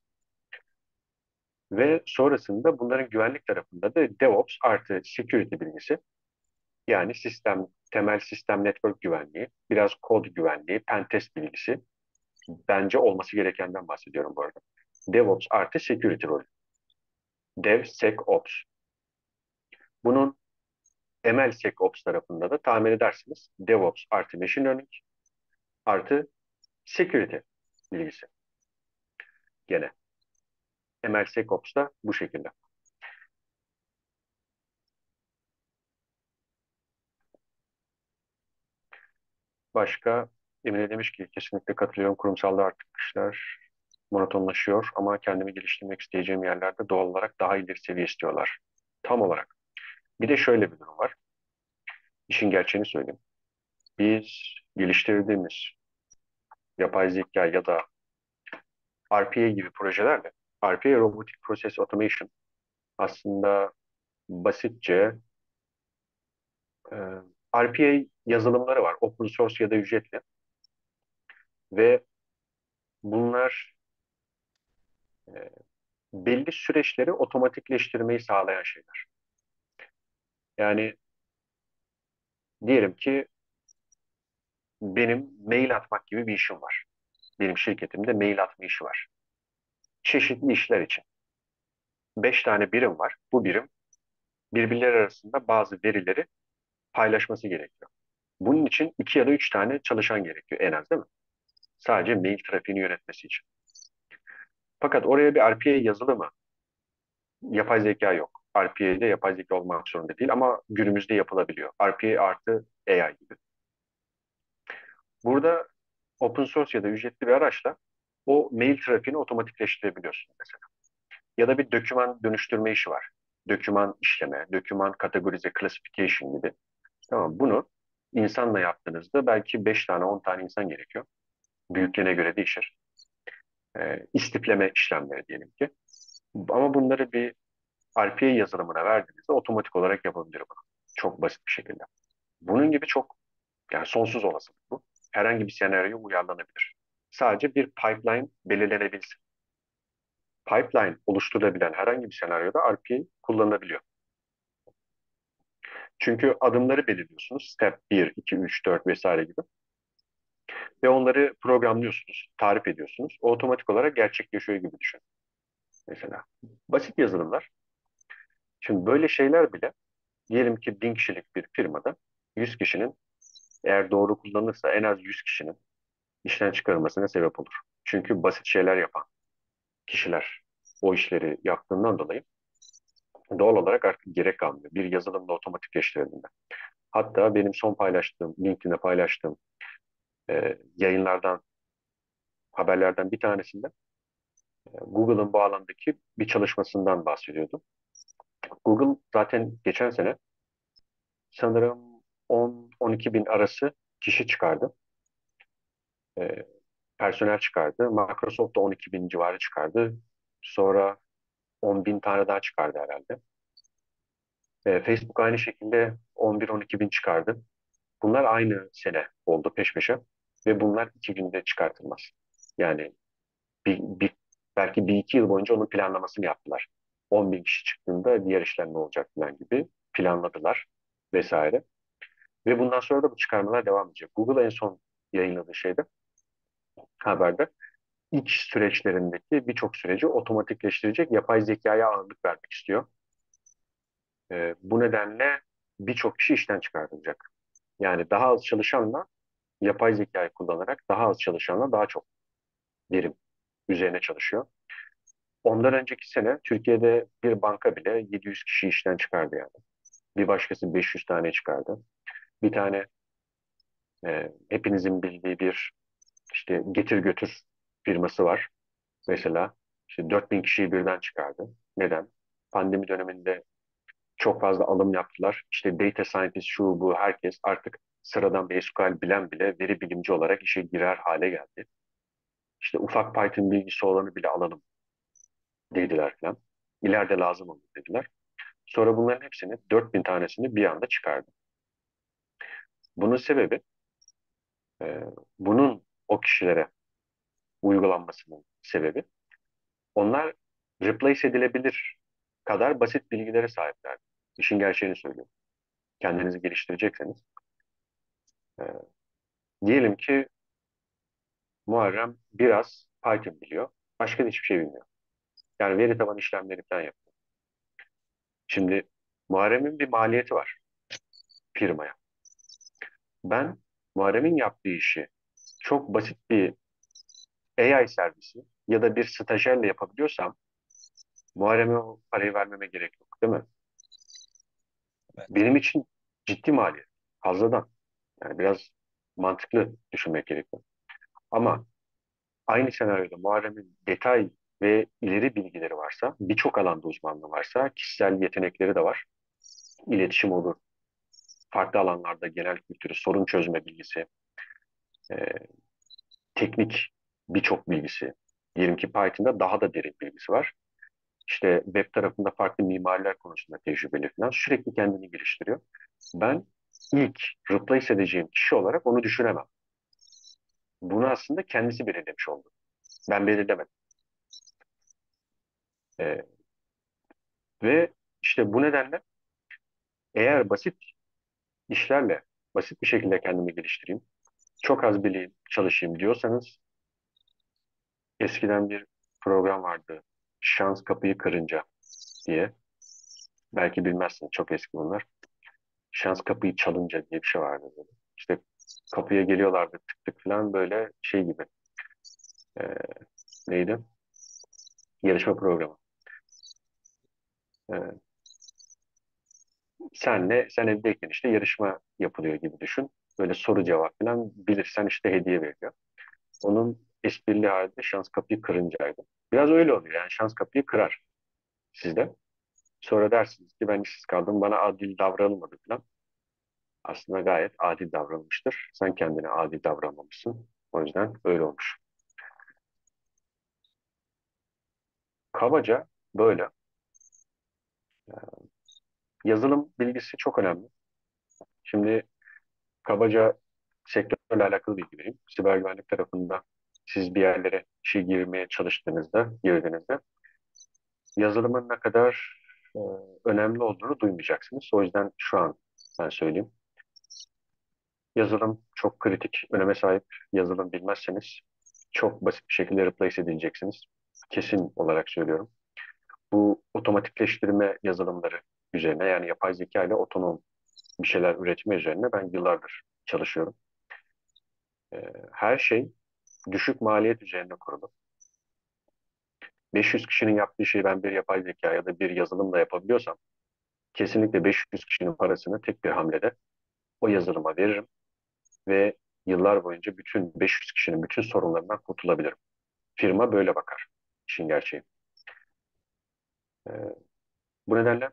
Ve sonrasında bunların güvenlik tarafında da DevOps artı Security bilgisi. Yani temel sistem network güvenliği, biraz kod güvenliği, pentest bilgisi. Bence olması gerekenden bahsediyorum bu arada. DevOps artı Security rolü. DevSecOps. Bunun MLSecOps tarafında da tahmin edersiniz. DevOps artı Machine Learning artı Security bilgisi. Gene MLSecOps da bu şekilde. Başka Emine demiş ki kesinlikle katılıyorum. Kurumsalda artık işler monotonlaşıyor ama kendimi geliştirmek isteyeceğim yerlerde doğal olarak daha ileri seviye istiyorlar. Tam olarak. Bir de şöyle bir durum var. İşin gerçeğini söyleyeyim. Biz geliştirdiğimiz yapay zeka ya da RPA gibi projelerle RPA Robotic Process Automation aslında basitçe e, RPA yazılımları var. Open source ya da ücretli ve bunlar e, belli süreçleri otomatikleştirmeyi sağlayan şeyler. Yani diyelim ki benim mail atmak gibi bir işim var. Benim şirketimde mail atma işi var. Çeşitli işler için. 5 tane birim var. Bu birim birbirleri arasında bazı verileri paylaşması gerekiyor. Bunun için 2 ya da 3 tane çalışan gerekiyor en az değil mi? Sadece mail trafiğini yönetmesi için. Fakat oraya bir RPA yazılımı, yapay zeka yok. RPA'de yapay zeka olmak zorunda değil ama günümüzde yapılabiliyor. RPA artı AI gibi. Burada open source ya da ücretli bir araçla o mail trafiğini otomatikleştirebiliyorsun mesela. Ya da bir doküman dönüştürme işi var. Doküman işleme, doküman kategorize, classification gibi. Tamam, bunu insanla yaptığınızda belki 5 tane 10 tane insan gerekiyor. Büyüklüğüne göre değişir. İstifleme işlemleri diyelim ki. Ama bunları bir RPA yazılımına verdiğinizde otomatik olarak yapabilir bunu. Çok basit bir şekilde. Bunun gibi çok yani sonsuz olasılık bu. Herhangi bir senaryo uyarlanabilir. Sadece bir pipeline belirlenebilsin. Pipeline oluşturulabilen herhangi bir senaryoda RPA kullanılabiliyor. Çünkü adımları belirliyorsunuz. Step 1, 2, 3, 4 vesaire gibi. Ve onları programlıyorsunuz, tarif ediyorsunuz. O otomatik olarak gerçekleşiyor gibi düşün. Mesela basit yazılımlar. Şimdi böyle şeyler bile diyelim ki 1000 kişilik bir firmada 100 kişinin eğer doğru kullanılırsa en az 100 kişinin işten çıkarılmasına sebep olur. Çünkü basit şeyler yapan kişiler o işleri yaptığından dolayı Doğal olarak artık gerek kalmıyor. Bir yazılımla otomatikleştirildiğinde. Hatta benim son paylaştığım, LinkedIn'de paylaştığım yayınlardan, haberlerden bir tanesinde Google'ın bu alandaki bir çalışmasından bahsediyordu. Google zaten geçen sene sanırım 10-12 bin arası kişi çıkardı. E, Personel çıkardı. Microsoft da 12 bin civarı çıkardı. Sonra 10 bin tane daha çıkardı herhalde. Facebook aynı şekilde 11-12 bin çıkardı. Bunlar aynı sene oldu peş peşe ve bunlar 2 günde çıkartılmaz. Yani bir, belki 1-2 yıl boyunca onun planlamasını yaptılar. 10 bin kişi çıktığında diğer işler ne olacak falan gibi planladılar vesaire. Ve bundan sonra da bu çıkarmalar devam edecek. Google en son yayınladığı şeyde, haberde iç süreçlerindeki birçok süreci otomatikleştirecek yapay zekaya ağırlık vermek istiyor. Bu nedenle birçok kişi işten çıkartılacak. Yani daha az çalışanla yapay zekayı kullanarak daha az çalışanla daha çok verim üzerine çalışıyor. Ondan önceki sene Türkiye'de bir banka bile 700 kişi işten çıkardı yani. Bir başkası 500 tane çıkardı. Bir tane hepinizin bildiği bir işte getir götür firması var. Mesela işte 4000 kişiyi birden çıkardı. Neden? Pandemi döneminde çok fazla alım yaptılar. İşte data scientist şu bu herkes artık sıradan bir SQL bilen bile veri bilimci olarak işe girer hale geldi. İşte ufak Python bilgisi olanı bile alalım dediler falan. İleride lazım olur dediler. Sonra bunların hepsini 4000 tanesini bir anda çıkardı. Bunun sebebi e, bunun o kişilere uygulanmasının sebebi onlar replace edilebilir kadar basit bilgilere sahipler. İşin gerçeğini söylüyorum. Kendinizi geliştirecekseniz. E, Diyelim ki Muharrem biraz Python biliyor. Başka da hiçbir şey bilmiyor. Yani veri tabanı işlemleri falan yapıyor. Şimdi Muharrem'in bir maliyeti var firmaya. Ben Muharrem'in yaptığı işi çok basit bir AI servisi ya da bir stajyerle yapabiliyorsam Muharrem'e o parayı vermeme gerek yok, değil mi? Evet. Benim için ciddi maliyet. Fazladan. Yani biraz mantıklı düşünmek gerekiyor. Ama aynı senaryoda Muharrem'in detay ve ileri bilgileri varsa, birçok alanda uzmanlığı varsa, kişisel yetenekleri de var. İletişim olur, farklı alanlarda genel kültürü, sorun çözme bilgisi, e, teknik birçok bilgisi. Diyelim ki Python'da daha da derin bilgisi var. İşte web tarafında farklı mimariler konusunda tecrübeli falan sürekli kendini geliştiriyor. Ben ilk replace edeceğim kişi olarak onu düşünemem. Bunu aslında kendisi belirlemiş oldu. Ben belirlemedim. Ee, Ve işte bu nedenle eğer basit işlerle basit bir şekilde kendimi geliştireyim, çok az bileyim, çalışayım diyorsanız eskiden bir program vardı. Şans kapıyı kırınca diye. Belki bilmezsin, çok eski bunlar. Şans kapıyı çalınca diye bir şey vardı böyle. İşte kapıya geliyorlardı tık tık falan böyle şey gibi. Ee, Neydi? Yarışma programı. Ee, sen evdeyken işte yarışma yapılıyor gibi düşün. Böyle soru cevap falan bilirsen işte hediye veriliyor. Onun esprili hali de şans kapıyı kırıncaydı. Biraz öyle oluyor yani şans kapıyı kırar sizde. Sonra dersiniz ki ben işsiz kaldım bana adil davranılmadı falan. Aslında gayet adil davranılmıştır. Sen kendine adil davranmamışsın. O yüzden öyle olmuş. Kabaca böyle. Yazılım bilgisi çok önemli. Şimdi kabaca sektörle alakalı bilgi vereyim. Siber güvenlik tarafında siz bir yerlere işe girmeye girdiğinizde yazılımın ne kadar e, önemli olduğunu duymayacaksınız. O yüzden şu an ben söyleyeyim. Yazılım çok kritik, öneme sahip. Yazılım bilmezseniz çok basit bir şekilde replace edileceksiniz. Kesin olarak söylüyorum. Bu otomatikleştirme yazılımları üzerine yani yapay zeka ile otonom bir şeyler üretme üzerine ben yıllardır çalışıyorum. Her şey düşük maliyet üzerine kurulu. 500 kişinin yaptığı şeyi ben bir yapay zeka ya da bir yazılımla yapabiliyorsam kesinlikle 500 kişinin parasını tek bir hamlede o yazılıma veririm ve yıllar boyunca bütün 500 kişinin bütün sorunlarından kurtulabilirim. Firma böyle bakar. İşin gerçeği. Ee, Bu nedenle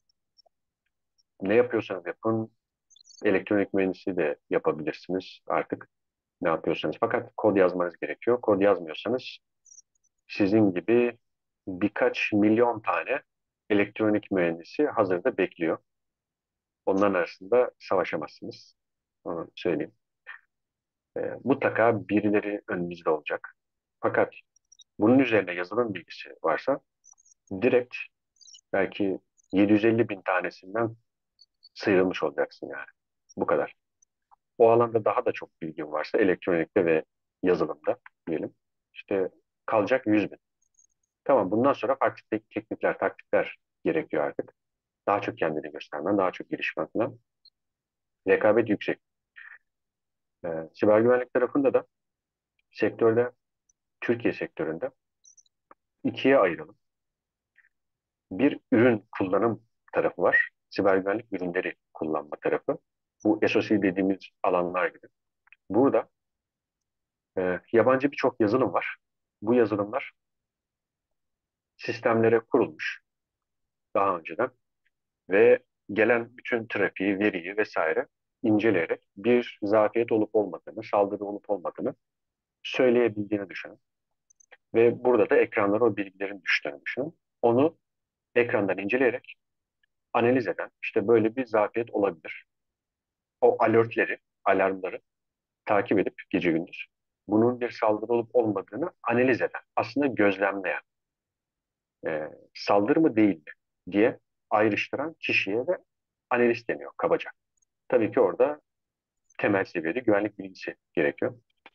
ne yapıyorsanız yapın, elektronik mühendisliği de yapabilirsiniz artık. Ne yapıyorsanız. Fakat kod yazmanız gerekiyor. Kod yazmıyorsanız sizin gibi birkaç milyon tane elektronik mühendisi hazırda bekliyor. Onların arasında savaşamazsınız. Onu söyleyeyim. Mutlaka birileri önünüzde olacak. Fakat bunun üzerine yazılım bilgisi varsa direkt belki 750 bin tanesinden sıyrılmış olacaksın yani. Bu kadar. O alanda daha da çok bilgin varsa elektronikte ve yazılımda diyelim. İşte kalacak 100 bin. Tamam, bundan sonra farklı teknikler, taktikler gerekiyor artık. Daha çok kendini göstermen, daha çok gelişmen falan. Rekabet yüksek. Siber güvenlik tarafında da sektörde, Türkiye sektöründe ikiye ayıralım. Bir ürün kullanım tarafı var. Siber güvenlik ürünleri kullanma tarafı. Bu SOC dediğimiz alanlar gibi. Burada yabancı birçok yazılım var. Bu yazılımlar sistemlere kurulmuş daha önceden ve gelen bütün trafiği, veriyi vesaire inceleyerek bir zafiyet olup olmadığını, saldırı olup olmadığını söyleyebildiğini düşünün. Ve burada da ekranlara o bilgilerin düştüğünü düşünün. Onu ekrandan inceleyerek analiz eden, işte böyle bir zafiyet olabilir. O alertleri, alarmları takip edip gece gündüz bunun bir saldırı olup olmadığını analiz eden, aslında gözlemleyen, saldırı mı değil mi diye ayrıştıran kişiye de analist deniyor kabaca. Tabii ki orada temel seviyede güvenlik bilgisi gerekiyor.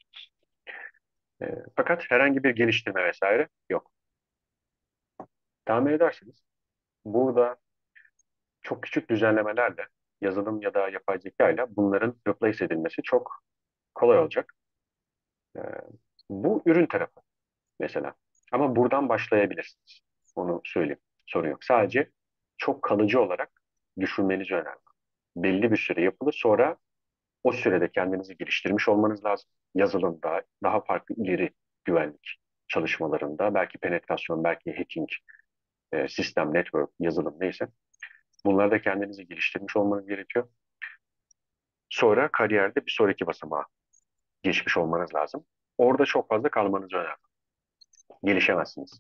Fakat herhangi bir geliştirme vesaire yok. Tahmin edersiniz burada çok küçük düzenlemelerle yazılım ya da yapay zeka ile bunların replace edilmesi çok kolay olacak. Ee, Bu ürün tarafı mesela. Ama buradan başlayabilirsiniz. Onu söyleyeyim. Sorun yok. Sadece çok kalıcı olarak düşünmeniz önemli. Belli bir süre yapılır. Sonra o sürede kendinizi geliştirmiş olmanız lazım. Yazılımda, daha farklı ileri güvenlik çalışmalarında, belki penetrasyon, belki hacking, sistem, network, yazılım neyse. Bunlarda kendinizi geliştirmiş olmanız gerekiyor. Sonra kariyerde bir sonraki basamağa geçmiş olmanız lazım. Orada çok fazla kalmanız önemli. Gelişemezsiniz.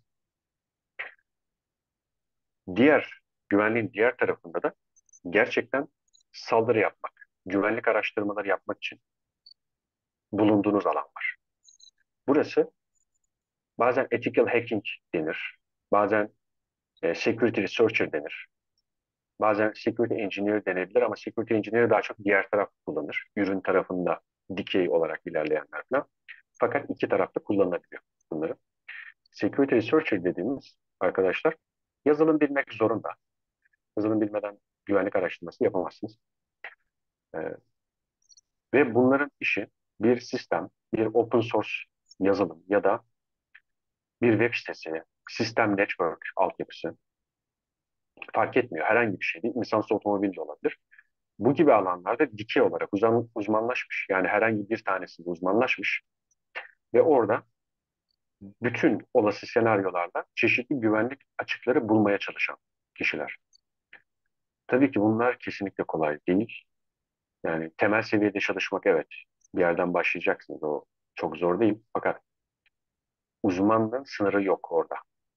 Diğer güvenliğin diğer tarafında da gerçekten saldırı yapmak, güvenlik araştırmaları yapmak için bulunduğunuz alan var. Burası bazen ethical hacking denir, bazen security researcher denir, bazen security engineer denebilir ama security engineer daha çok diğer taraf kullanır. Ürün tarafında dikey olarak ilerleyenler falan. Fakat iki tarafta kullanılabiliyor bunları. Security researcher dediğimiz arkadaşlar yazılım bilmek zorunda. Yazılım bilmeden güvenlik araştırması yapamazsınız. Ee, Ve bunların işi bir sistem, bir open source yazılım ya da bir web sitesi, sistem network altyapısı fark etmiyor. Herhangi bir şey değil. İnsansız otomobil de olabilir. Bu gibi alanlarda dikey olarak uzmanlaşmış. Yani herhangi bir tanesinde uzmanlaşmış ve orada bütün olası senaryolarda çeşitli güvenlik açıkları bulmaya çalışan kişiler. Tabii ki bunlar kesinlikle kolay değil. Yani temel seviyede çalışmak, evet, bir yerden başlayacaksınız. O çok zor değil. Fakat uzmanlığın sınırı yok orada.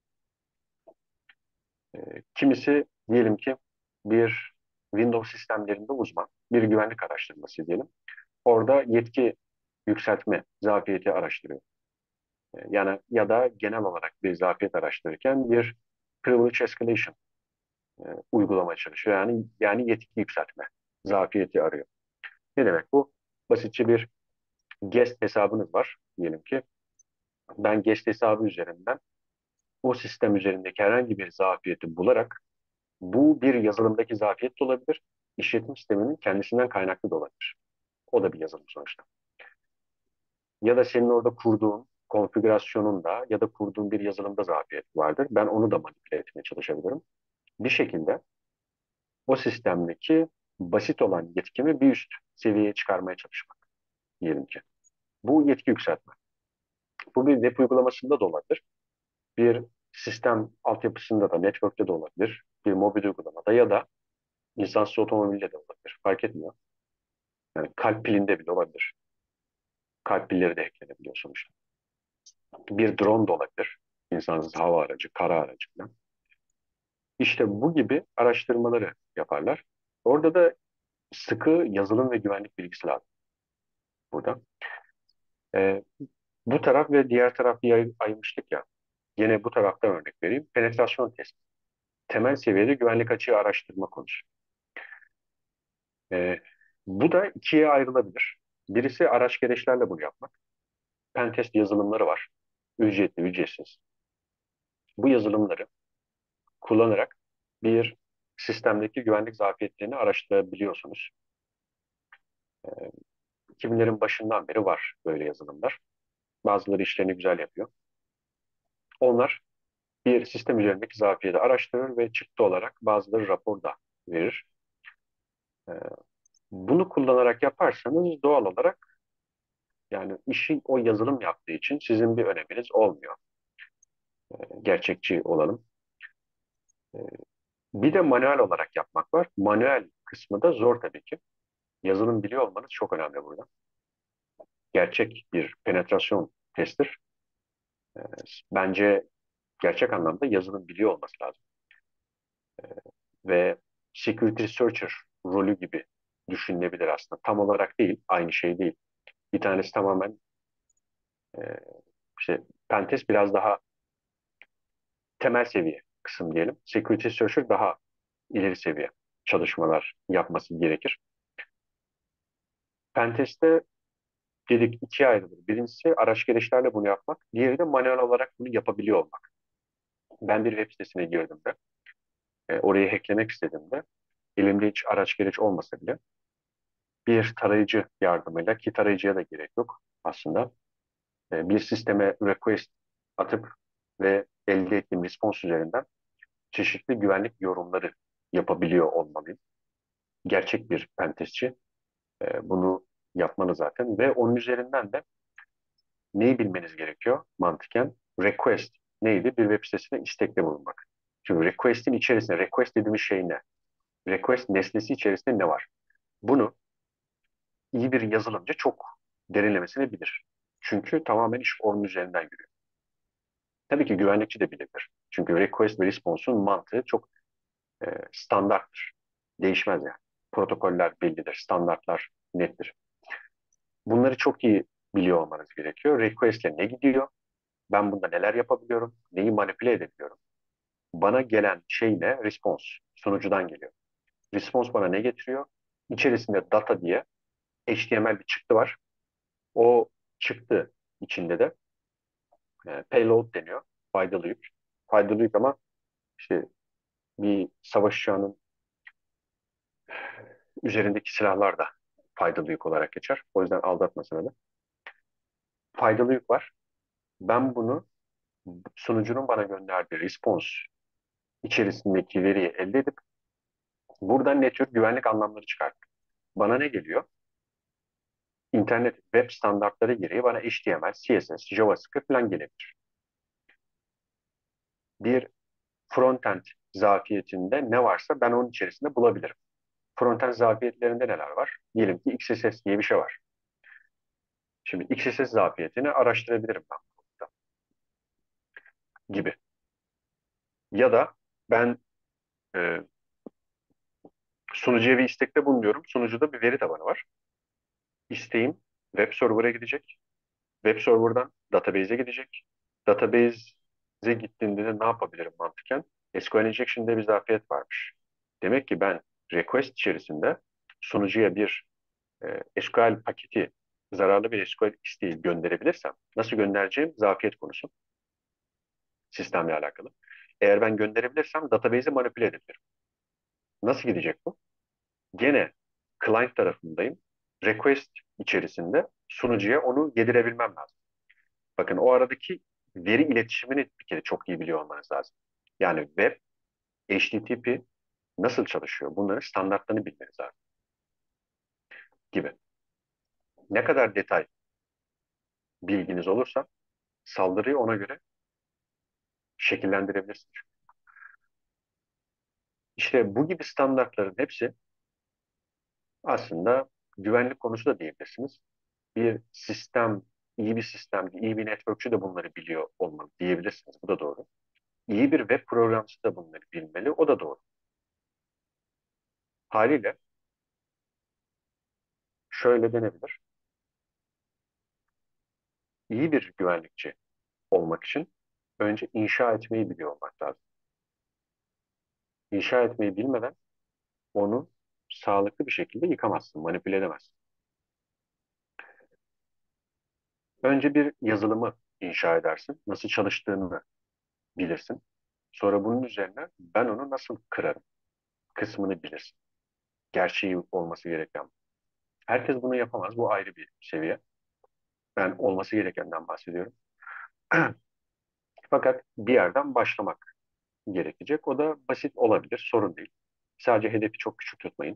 Kimisi diyelim ki bir Windows sistemlerinde uzman, bir güvenlik araştırması diyelim. Orada yetki yükseltme, zafiyeti araştırıyor. Yani ya da genel olarak bir zafiyet araştırırken bir privilege escalation uygulamaya çalışıyor. Yani yetki yükseltme, zafiyeti arıyor. Ne demek bu? Basitçe bir guest hesabınız var diyelim ki. Ben guest hesabı üzerinden o sistem üzerindeki herhangi bir zafiyeti bularak, bu bir yazılımdaki zafiyet de olabilir, işletim sisteminin kendisinden kaynaklı da olabilir. O da bir yazılım sonuçta. Ya da senin orada kurduğun konfigürasyonunda ya da kurduğum bir yazılımda zafiyet vardır. Ben onu da manipüle etmeye çalışabilirim. Bir şekilde o sistemdeki basit olan yetkimi bir üst seviyeye çıkarmaya çalışmak diyelim ki. Bu yetki yükseltme. Bu bir web uygulamasında da olabilir. Bir sistem altyapısında da, network'te de olabilir. Bir mobil uygulamada ya da insansız otomobilde de olabilir. Fark etmiyor. Yani kalp pilinde bile olabilir. Kalp pilleri de eklenebiliyor sonuçta. Bir drone da olabilir. İnsansız hava aracı, kara aracı falan. İşte bu gibi araştırmaları yaparlar. Orada da sıkı yazılım ve güvenlik bilgisi lazım burada. Ee, Bu taraf ve diğer taraf diye ayırmıştık ya. Yine bu taraftan örnek vereyim. Penetrasyon testi. Temel seviyede güvenlik açığı araştırma konusu. Ee, Bu da ikiye ayrılabilir. Birisi araç gereçlerle bunu yapmak. Pentest yazılımları var. Ücretli, ücretsiz. Bu yazılımları kullanarak bir sistemdeki güvenlik zafiyetlerini araştırabiliyorsunuz. 2000'lerin başından beri var böyle yazılımlar. Bazıları işlerini güzel yapıyor. Onlar bir sistem üzerindeki zafiyeti araştırır ve çıktı olarak bazıları rapor da verir. Ee, Bunu kullanarak yaparsanız doğal olarak yani işi o yazılım yaptığı için sizin bir öneminiz olmuyor. Gerçekçi olalım. Ee, Bir de manuel olarak yapmak var. Manuel kısmı da zor tabii ki. Yazılım biliyor olmanız çok önemli burada. Gerçek bir penetrasyon testtir. Bence gerçek anlamda yazılım biliyor olması lazım. Ve security researcher rolü gibi düşünülebilir aslında. Tam olarak değil, aynı şey değil. Bir tanesi tamamen e, işte pentest biraz daha temel seviye kısım diyelim. Security researcher daha ileri seviye çalışmalar yapması gerekir. Pentest'te dedik ikiye ayrılır. Birincisi araç gereçlerle bunu yapmak. Diğeri de manuel olarak bunu yapabiliyor olmak. Ben bir web sitesine girdim de orayı hacklemek istediğimde elimde hiç araç gereç olmasa bile bir tarayıcı yardımıyla ki tarayıcıya da gerek yok aslında. Bir sisteme request atıp ve elde ettiğim response üzerinden çeşitli güvenlik yorumları yapabiliyor olmalıyım. Gerçek bir pentestçi bunu yapmalı zaten ve onun üzerinden de neyi bilmeniz gerekiyor mantıken? Request neydi? Bir web sitesine istekte bulunmak. Çünkü request'in içerisinde, request dediğimiz şey ne? Request nesnesi içerisinde ne var? Bunu iyi bir yazılımcı çok derinlemesine bilir. Çünkü tamamen iş onun üzerinden yürüyor. Tabii ki güvenlikçi de bilebilir. Çünkü request ve response'un mantığı çok standarttır. Değişmez yani. Protokoller bellidir, standartlar nettir. Bunları çok iyi biliyor olmanız gerekiyor. Request'le ne gidiyor? Ben bunda neler yapabiliyorum? Neyi manipüle edebiliyorum? Bana gelen şey ne? Response. Sunucudan geliyor. Response bana ne getiriyor? İçerisinde data diye HTML bir çıktı var. O çıktı içinde de payload deniyor. Faydalı yük. Faydalı yük ama işte bir savaş uçağının üzerindeki silahlar da faydalı yük olarak geçer. O yüzden aldatmasın öyle. Faydalı yük var. Ben bunu sunucunun bana gönderdiği response içerisindeki veriyi elde edip buradan ne tür güvenlik anlamları çıkarttım. Bana ne geliyor? İnternet web standartları gereği bana HTML, CSS, JavaScript falan gelebilir. Bir frontend zafiyetinde ne varsa ben onun içerisinde bulabilirim. Frontend zafiyetlerinde neler var? Diyelim ki XSS diye bir şey var. Şimdi XSS zafiyetini araştırabilirim ben burada gibi. Ya da ben e, sunucuya bir istekte bulunuyorum. Sunucuda bir veri tabanı var. İsteğim web server'a gidecek. Web server'dan database'e gidecek. Database'e gittiğinde de ne yapabilirim mantıken? SQL injection'da bir zafiyet varmış. Demek ki ben request içerisinde sunucuya bir SQL paketi, zararlı bir SQL isteği gönderebilirsem, nasıl göndereceğim zafiyet konusu sistemle alakalı. Eğer ben gönderebilirsem database'i manipüle edebilirim. Nasıl gidecek bu? Gene client tarafındayım. Request içerisinde sunucuya onu yedirebilmem lazım. Bakın o aradaki veri iletişimini bir kere çok iyi biliyor olmanız lazım. Yani web, HTTP nasıl çalışıyor? Bunların standartlarını bilmeniz lazım gibi. Ne kadar detay bilginiz olursa saldırıyı ona göre şekillendirebilirsiniz. İşte bu gibi standartların hepsi aslında güvenlik konusu da diyebilirsiniz. Bir sistem, iyi bir sistemci, iyi bir networkçü de bunları biliyor olmalı diyebilirsiniz. Bu da doğru. İyi bir web programcısı da bunları bilmeli. O da doğru. Haliyle şöyle denebilir. İyi bir güvenlikçi olmak için önce inşa etmeyi biliyor olmak lazım. İnşa etmeyi bilmeden onu sağlıklı bir şekilde yıkamazsın, manipüle edemezsin. Önce bir yazılımı inşa edersin. Nasıl çalıştığını bilirsin. Sonra bunun üzerine ben onu nasıl kırarım kısmını bilirsin. Gerçeği olması gereken. Herkes bunu yapamaz. Bu ayrı bir seviye. Ben olması gerekenden bahsediyorum. Fakat bir yerden başlamak gerekecek. O da basit olabilir, sorun değil. Sadece hedefi çok küçük tutmayın.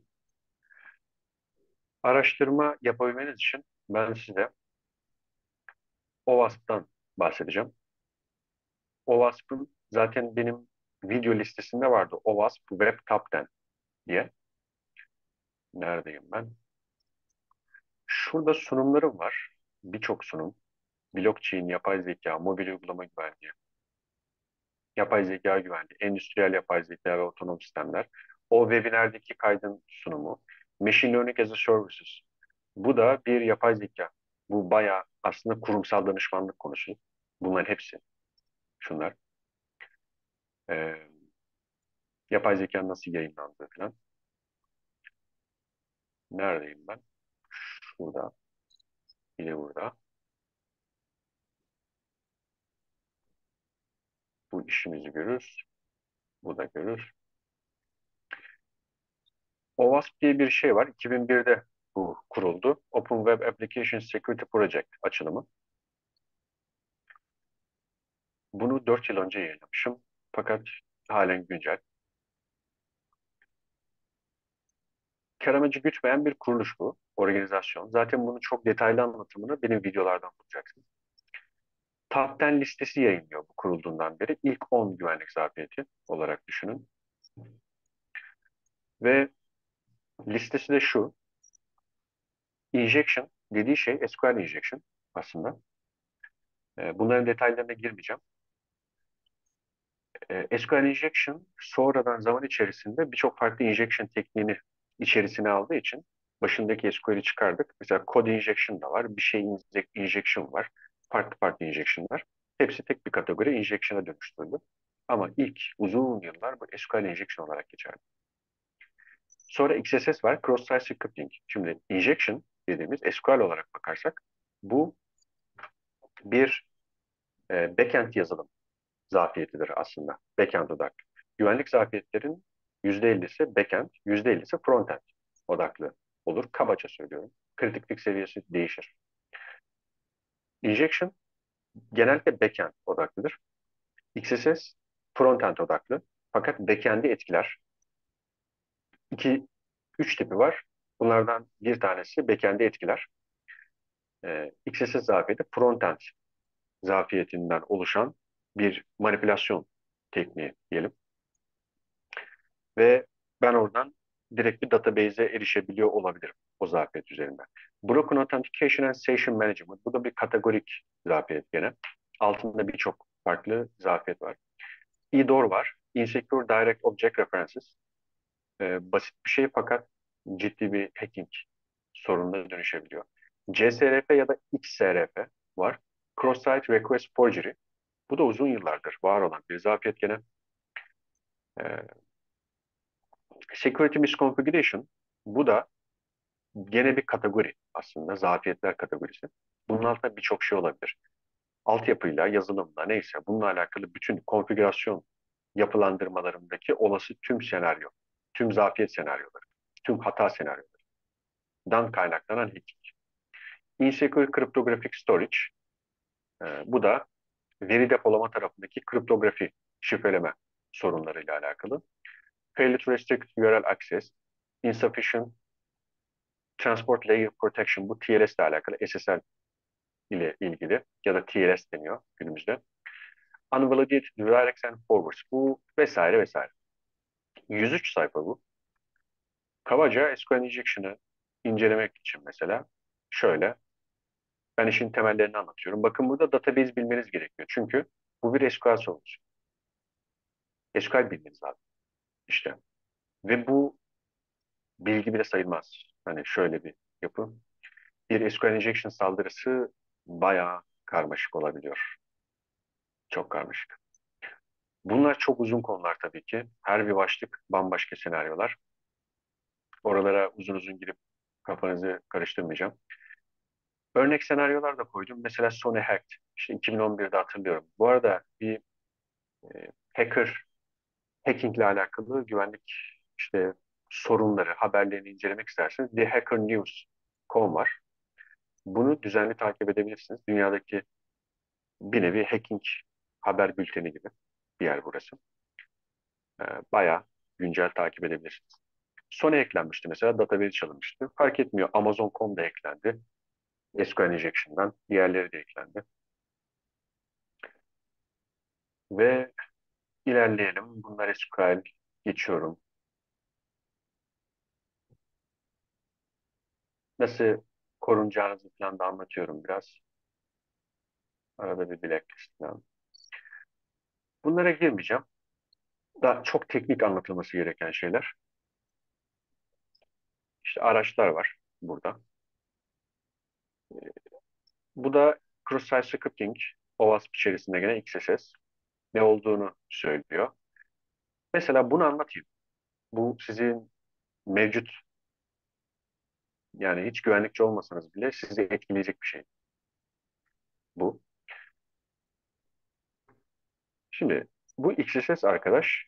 Araştırma yapabilmeniz için ben size OWASP'tan bahsedeceğim. OWASP'ın zaten benim video listesinde vardı. OWASP Web Top 10 diye. Neredeyim ben? Şurada sunumlarım var. Birçok sunum. Blockchain, yapay zeka, mobil uygulama güvenliği, yapay zeka güvenliği, endüstriyel yapay zeka ve otonom sistemler. O webinerdeki kaydın sunumu. Machine Learning as a Services. Bu da bir yapay zeka. Bu bayağı aslında kurumsal danışmanlık konusu. Bunların hepsi. Şunlar. Ee, yapay zeka nasıl yayınlandığı falan. Neredeyim ben? Şurada. Yine burada. Bu işimizi görür. Bu da görür. OWASP diye bir şey var. 2001'de bu kuruldu. Open Web Application Security Project açılımı. Bunu 4 yıl önce yayınlamışım. Fakat halen güncel. Kar amacı gütmeyen bir kuruluş bu. Organizasyon. Zaten bunun çok detaylı anlatımını benim videolardan bulacaksınız. Top 10 listesi yayınlıyor bu kurulduğundan beri. İlk 10 güvenlik zafiyeti olarak düşünün. Ve listesi de şu. Injection dediği şey SQL injection aslında. Bunların detaylarına girmeyeceğim. SQL injection sonradan zaman içerisinde birçok farklı injection tekniğini içerisine aldığı için başındaki SQL'i çıkardık. Mesela code injection da var, bir şey injection var, farklı farklı injection'lar. Hepsi tek bir kategori injection'a dönüştürüldü. Ama ilk uzun yıllar bu SQL injection olarak geçerli. Sonra XSS var, cross-site scripting. Şimdi injection dediğimiz SQL olarak bakarsak bu bir backend yazılım zafiyetidir aslında. Backend odaklı. Güvenlik zafiyetlerin %50'si backend, %50'si frontend odaklı olur. Kabaca söylüyorum. Kritiklik seviyesi değişir. Injection genellikle backend odaklıdır. XSS frontend odaklı. Fakat backend'i etkiler. Üç tipi var. Bunlardan bir tanesi backend'i etkiler. XSS zafiyeti frontend zafiyetinden oluşan bir manipülasyon tekniği diyelim. Ve ben oradan direkt bir database'e erişebiliyor olabilirim o zafiyet üzerinden. Broken Authentication and Session Management. Bu da bir kategorik zafiyet gene. Altında birçok farklı zafiyet var. EDOR var. Insecure Direct Object References. Basit bir şey fakat ciddi bir hacking sorununa dönüşebiliyor. CSRF ya da XSRF var. Cross-Site Request Forgery. Bu da uzun yıllardır var olan bir zafiyet gene. Ee, Security Misconfiguration. Bu da gene bir kategori aslında, zafiyetler kategorisi. Bunun altında birçok şey olabilir. Altyapıyla, yazılımla neyse bununla alakalı bütün konfigürasyon yapılandırmalarındaki olası tüm senaryo, tüm zafiyet senaryoları, tüm hata senaryolarından kaynaklanan hacking. Insecure Cryptographic Storage, Bu da veri depolama tarafındaki kriptografi, şifreleme sorunlarıyla alakalı. Failure to restrict URL access, insufficient transport layer protection, bu TLS ile alakalı, SSL ile ilgili ya da TLS deniyor günümüzde. Unvalidated redirects and forwards, bu vesaire vesaire. 103 sayfa bu. Kabaca SQL injection'ı incelemek için mesela şöyle, ben işin temellerini anlatıyorum. Bakın burada database bilmeniz gerekiyor. Çünkü bu bir SQL sorusu. SQL bilmeniz lazım. İşte. Ve bu bilgi bile sayılmaz. Hani şöyle bir yapı. Bir SQL injection saldırısı bayağı karmaşık olabiliyor. Çok karmaşık. Bunlar çok uzun konular tabii ki. Her bir başlık bambaşka senaryolar. Oralara uzun uzun girip kafanızı karıştırmayacağım. Örnek senaryolar da koydum. Mesela Sony Hacked. İşte 2011'de hatırlıyorum. Bu arada bir hacker, hackingle alakalı güvenlik işte sorunları, haberlerini incelemek isterseniz The Hacker News.com var. Bunu düzenli takip edebilirsiniz. Dünyadaki bir nevi hacking haber bülteni gibi bir yer burası. Bayağı güncel takip edebilirsiniz. Sony eklenmişti mesela, database çalınmıştı. Fark etmiyor. Amazon.com da eklendi. SQL Injection'dan diğerleri de eklendi. Ve ilerleyelim. Bunlar SQL, geçiyorum. Nasıl korunacağınızı falan da anlatıyorum biraz. Arada bir blacklist falan. Bunlara girmeyeceğim. Daha çok teknik anlatılması gereken şeyler. İşte araçlar var burada. Bu da Cross-Site Scripting, OWASP içerisinde gene XSS ne olduğunu söylüyor. Mesela bunu anlatayım. Bu sizin mevcut, yani hiç güvenlikçi olmasanız bile sizi etkileyecek bir şey bu. Şimdi bu XSS arkadaş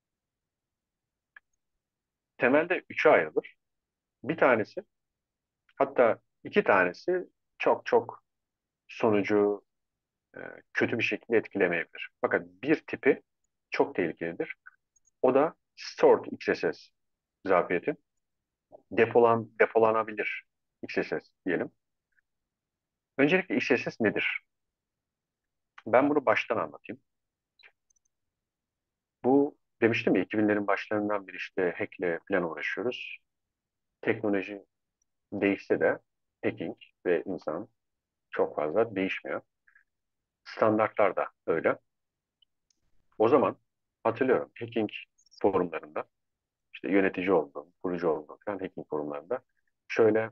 temelde üçe ayrılır. Bir tanesi, hatta iki tanesi çok çok sonucu e, kötü bir şekilde etkilemeyebilir. Fakat bir tipi çok tehlikelidir. O da stored XSS zafiyeti. Depolanabilir XSS diyelim. Öncelikle XSS nedir? Ben bunu baştan anlatayım. Bu demiştim ya, 2000'lerin başlarından beri işte hackle falan uğraşıyoruz. Teknoloji değişse de hacking ve insan çok fazla değişmiyor. Standartlar da öyle. O zaman hatırlıyorum, hacking forumlarında, işte yönetici olduğum, kurucu olduğum falan hacking forumlarında şöyle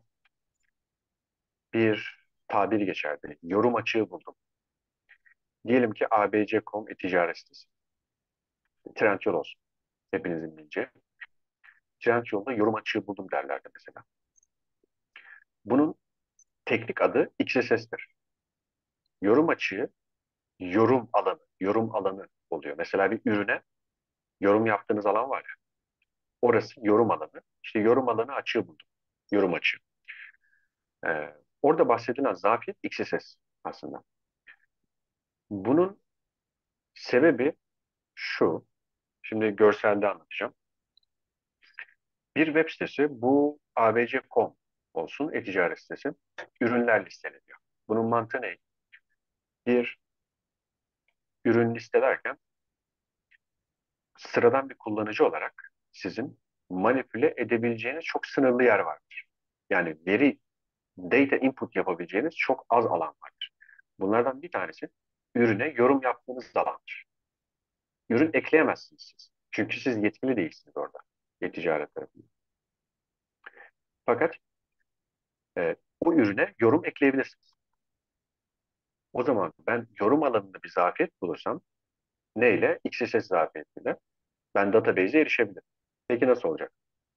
bir tabir geçerdi. Yorum açığı buldum. Diyelim ki ABC.com e-ticaret sitesi. Trendyol olsun. Hepinizin bileceği. Trendyol'da yorum açığı buldum derlerdi mesela. Bunun teknik adı XSS'tir. Yorum açığı, yorum alanı oluyor. Mesela bir ürüne yorum yaptığınız alan var ya, orası yorum alanı. İşte yorum alanı açığı buldum. Yorum açığı. Orada bahsedilen zafiyet XSS aslında. Bunun sebebi şu. Şimdi görselde anlatacağım. Bir web sitesi, bu ABC.com olsun, e-ticaret sitesi, ürünler listeleniyor. Bunun mantığı ne? Bir ürün listelerken sıradan bir kullanıcı olarak sizin manipüle edebileceğiniz çok sınırlı yer vardır. Yani data input yapabileceğiniz çok az alan vardır. Bunlardan bir tanesi ürüne yorum yaptığınız alandır. Ürün ekleyemezsiniz siz. Çünkü siz yetkili değilsiniz orada. E-ticaret tarafında. Fakat o ürüne yorum ekleyebilirsiniz. O zaman ben yorum alanında bir zafiyet bulursam neyle? XSS zafiyetiyle ben database'e erişebilirim. Peki nasıl olacak?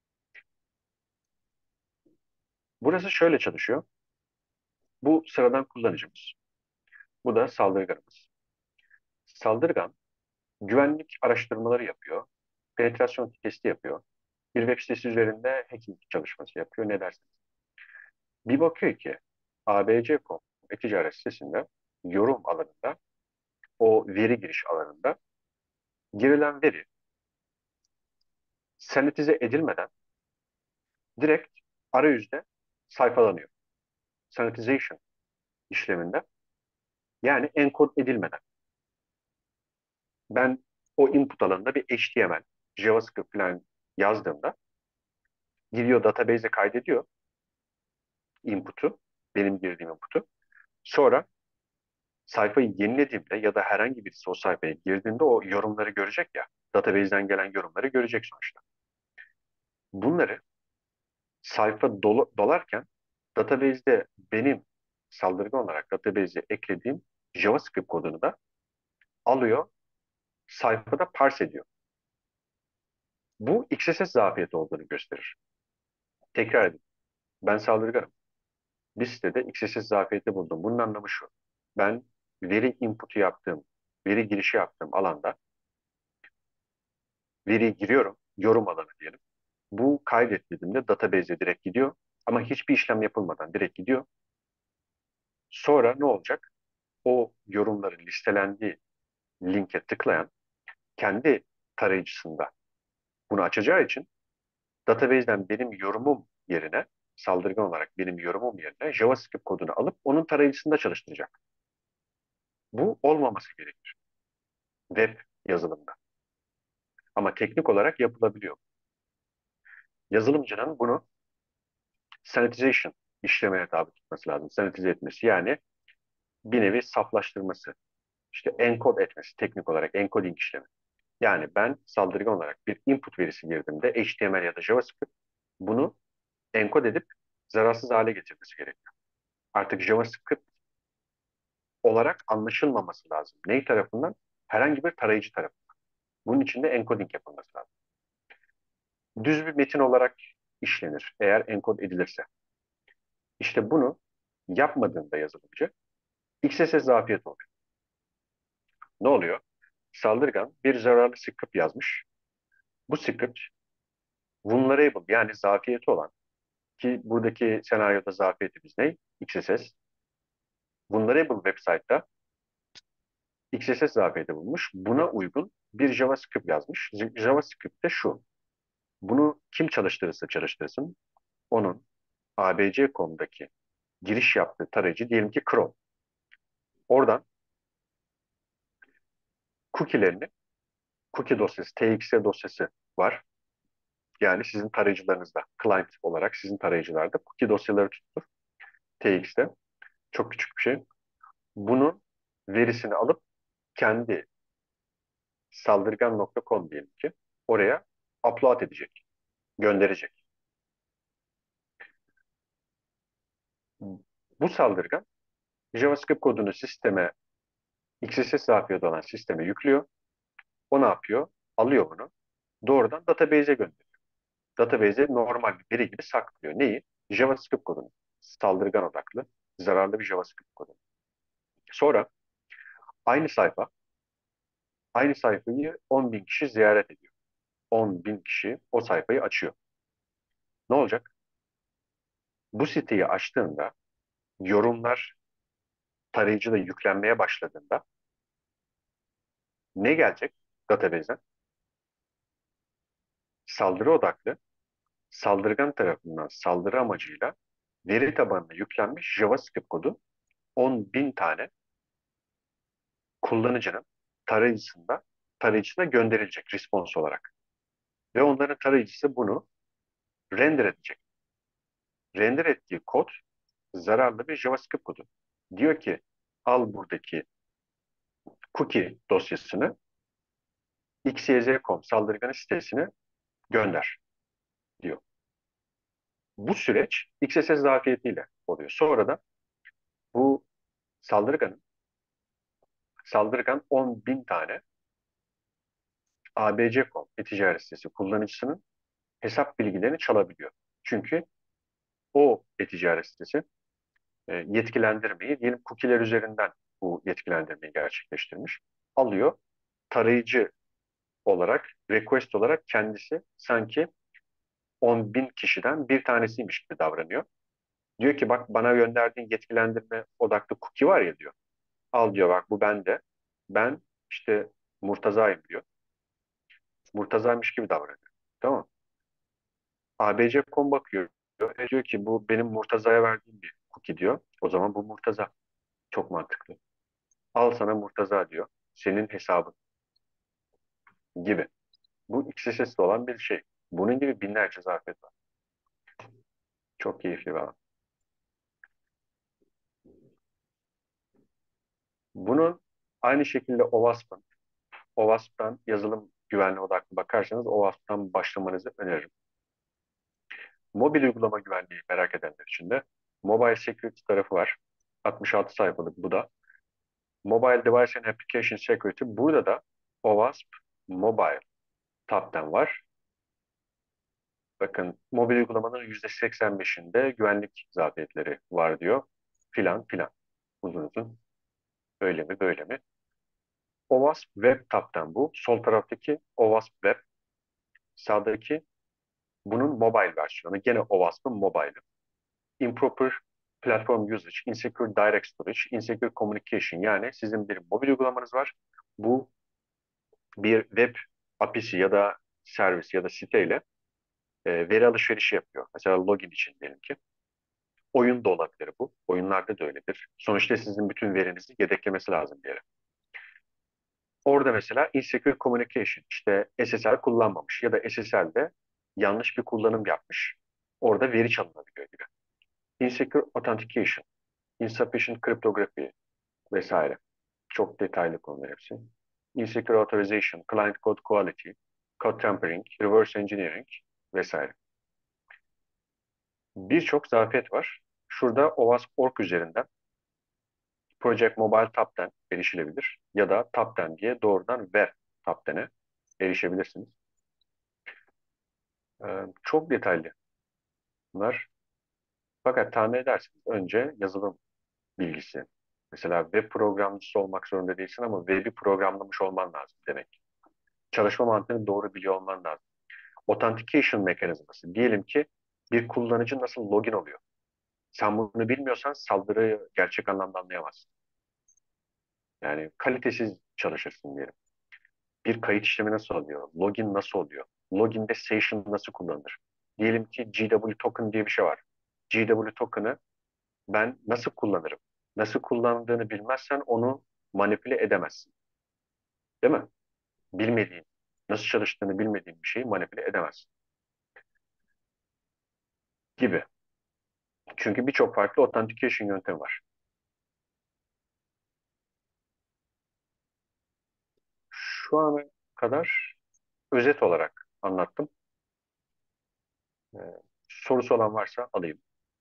Burası şöyle çalışıyor. Bu sıradan kullanıcımız. Bu da saldırganımız. Saldırgan güvenlik araştırmaları yapıyor. Penetrasyon testi yapıyor. Bir web sitesi üzerinde hacking çalışması yapıyor. Ne dersiniz? Bir bakıyor ki ABC.com e-ticaret sitesinde yorum alanında, o veri giriş alanında girilen veri sanitize edilmeden direkt arayüzde sayfalanıyor. Sanitization işleminde, yani enkod edilmeden. Ben o input alanında bir HTML, JavaScript falan yazdığımda giriyor, database'e kaydediyor input'u, benim girdiğim input'u. Sonra sayfayı yenilediğimde ya da herhangi birisi o sayfaya girdiğinde o yorumları görecek ya, database'den gelen yorumları görecek sonuçta. Bunları sayfa dolarken database'de benim saldırgan olarak database'e eklediğim JavaScript kodunu da alıyor, sayfada parse ediyor. Bu XSS zafiyeti olduğunu gösterir. Tekrar edeyim. Ben saldırganım. Bir sitede XSS zafiyeti buldum. Bunun anlamı şu: ben veri input'u yaptığım, veri girişi yaptığım alanda veriyi giriyorum, yorum alanı diyelim. Bu kaydedildiğinde database'e direkt gidiyor. Ama hiçbir işlem yapılmadan direkt gidiyor. Sonra ne olacak? O yorumların listelendiği linke tıklayan kendi tarayıcısında bunu açacağı için database'den benim yorumum yerine, saldırgan olarak benim yorumum yerine JavaScript kodunu alıp onun tarayıcısında çalıştıracak. Bu olmaması gerekir web yazılımda. Ama teknik olarak yapılabiliyor. Yazılımcının bunu sanitization işlemine tabi tutması lazım. Sanitize etmesi, yani bir nevi saflaştırması. İşte encode etmesi, teknik olarak encoding işlemi. Yani ben saldırgan olarak bir input verisi girdiğimde HTML ya da JavaScript bunu enkod edip zararsız hale getirmesi gerekiyor. Artık JavaScript olarak anlaşılmaması lazım. Ney tarafından? Herhangi bir tarayıcı tarafından. Bunun için de encoding yapılması lazım. Düz bir metin olarak işlenir eğer enkod edilirse. İşte bunu yapmadığında yazılımcı XSS zafiyet oluyor. Ne oluyor? Saldırgan bir zararlı script yazmış. Bu script vulnerable, yani zafiyeti olan, ki buradaki senaryoda zafiyetimiz ne? XSS. Vulnerable website'da XSS zafiyeti bulmuş. Buna uygun bir JavaScript yazmış. JavaScript de şu: bunu kim çalıştırırsa çalıştırsın, onun abc.com'daki giriş yaptığı tarayıcı, diyelim ki Chrome. Oradan cookie'lerini, cookie dosyası, txt dosyası var. Yani sizin tarayıcılarınızda, client olarak sizin tarayıcılarda cookie dosyaları tutulur. TXT. Çok küçük bir şey. Bunun verisini alıp kendi saldırgan.com diyelim ki oraya upload edecek, gönderecek. Bu saldırgan JavaScript kodunu sisteme, XSS zafiyeti olan sisteme yüklüyor. O ne yapıyor? Alıyor bunu. Doğrudan database'e gönderiyor. Database'e normal bir veri gibi saklıyor. Neyi? JavaScript kodunu. Saldırgan odaklı, zararlı bir JavaScript kodu. Sonra aynı sayfa, aynı sayfayı 10 bin kişi ziyaret ediyor. 10 bin kişi o sayfayı açıyor. Ne olacak? Bu siteyi açtığında, yorumlar tarayıcıda yüklenmeye başladığında ne gelecek database'den? Saldırı odaklı, saldırgan tarafından saldırı amacıyla veri tabanına yüklenmiş JavaScript kodu 10 bin tane kullanıcının tarayıcısına gönderilecek response olarak. Ve onların tarayıcısı bunu render edecek. Render ettiği kod zararlı bir JavaScript kodu. Diyor ki al buradaki cookie dosyasını xyz.com saldırganın sitesine gönder diyor. Bu süreç XSS zafiyetiyle oluyor. Sonra da bu saldırganın saldırgan 10 bin tane ABC.com e-ticaret sitesi kullanıcısının hesap bilgilerini çalabiliyor. Çünkü o e-ticaret sitesi yetkilendirmeyi, diyelim cookie'ler üzerinden bu yetkilendirmeyi gerçekleştirmiş. Alıyor, tarayıcı olarak, request olarak kendisi sanki 10 bin kişiden bir tanesiymiş gibi davranıyor. Diyor ki bak, bana gönderdiğin yetkilendirme odaklı cookie var ya diyor. Al diyor bak bu bende. Ben işte Murtaza'yım diyor. Murtaza'ymış gibi davranıyor. Tamam. ABC.com bakıyor. Diyor ki bu benim Murtaza'ya verdiğim bir cookie diyor. O zaman bu Murtaza. Çok mantıklı. Al sana Murtaza diyor. Senin hesabın gibi. Bu XSS'de olan bir şey. Bunun gibi binlerce zafiyet var. Çok keyifli bir alan. Bunun aynı şekilde OWASP'tan yazılım güvenliği odaklı bakarsanız OWASP'tan başlamanızı öneririm. Mobil uygulama güvenliği merak edenler için de Mobile Security tarafı var. 66 sayfalık bu da. Mobile Device and Application Security. Burada da OWASP Mobile Tab'den var. Bakın mobil uygulamanın %85'inde güvenlik zafiyetleri var diyor. Filan filan. Uzun uzun. Öyle mi böyle mi? OWASP Web Tab'den bu. Sol taraftaki OWASP Web. Sağdaki bunun mobile versiyonu. Gene OWASP'ın mobile'ı. Improper Platform Usage, Insecure Direct Storage, Insecure Communication. Yani sizin bir mobil uygulamanız var. Bu bir web API'si ya da servis ya da siteyle veri alışverişi yapıyor. Mesela login için diyelim ki. Oyun da olabilir bu. Oyunlarda da öyledir. Sonuçta sizin bütün verinizi yedeklemesi lazım bir yere. Orada mesela insecure communication, işte SSL kullanmamış ya da SSL'de yanlış bir kullanım yapmış. Orada veri çalınabiliyor gibi. Insecure authentication, insufficient cryptography vesaire. Çok detaylı konular hepsi. Insecure authorization, client code quality, code tampering, reverse engineering vesaire. Birçok zafiyet var. Şurada OWASP.org üzerinden Project Mobile Tab'den erişilebilir ya da Tab'den diye doğrudan ver Tab'den'e erişebilirsiniz. Çok detaylı bunlar. Fakat tahmin edersiniz önce yazılım bilgisi. Mesela web programcısı olmak zorunda değilsin ama web'i programlamış olman lazım demek. Çalışma mantığını doğru biliyor olman lazım. Authentication mekanizması. Diyelim ki bir kullanıcı nasıl login oluyor? Sen bunu bilmiyorsan saldırıyı gerçek anlamda anlayamazsın. Yani kalitesiz çalışırsın diyelim. Bir kayıt işlemi nasıl oluyor? Login nasıl oluyor? Login'de session nasıl kullanılır? Diyelim ki GW token diye bir şey var. GW token'ı ben nasıl kullanırım? Nasıl kullandığını bilmezsen onu manipüle edemezsin. Değil mi? Bilmediğin, nasıl çalıştığını bilmediğin bir şeyi manipüle edemezsin gibi. Çünkü birçok farklı authentication yöntemi var. Şu ana kadar özet olarak anlattım. Ee, Sorusu olan varsa alayım.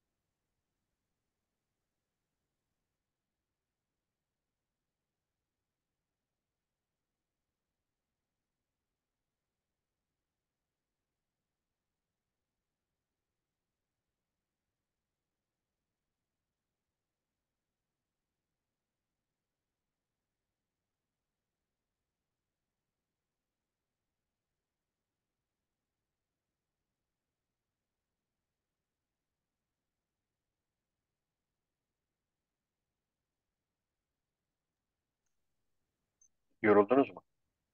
Yoruldunuz mu?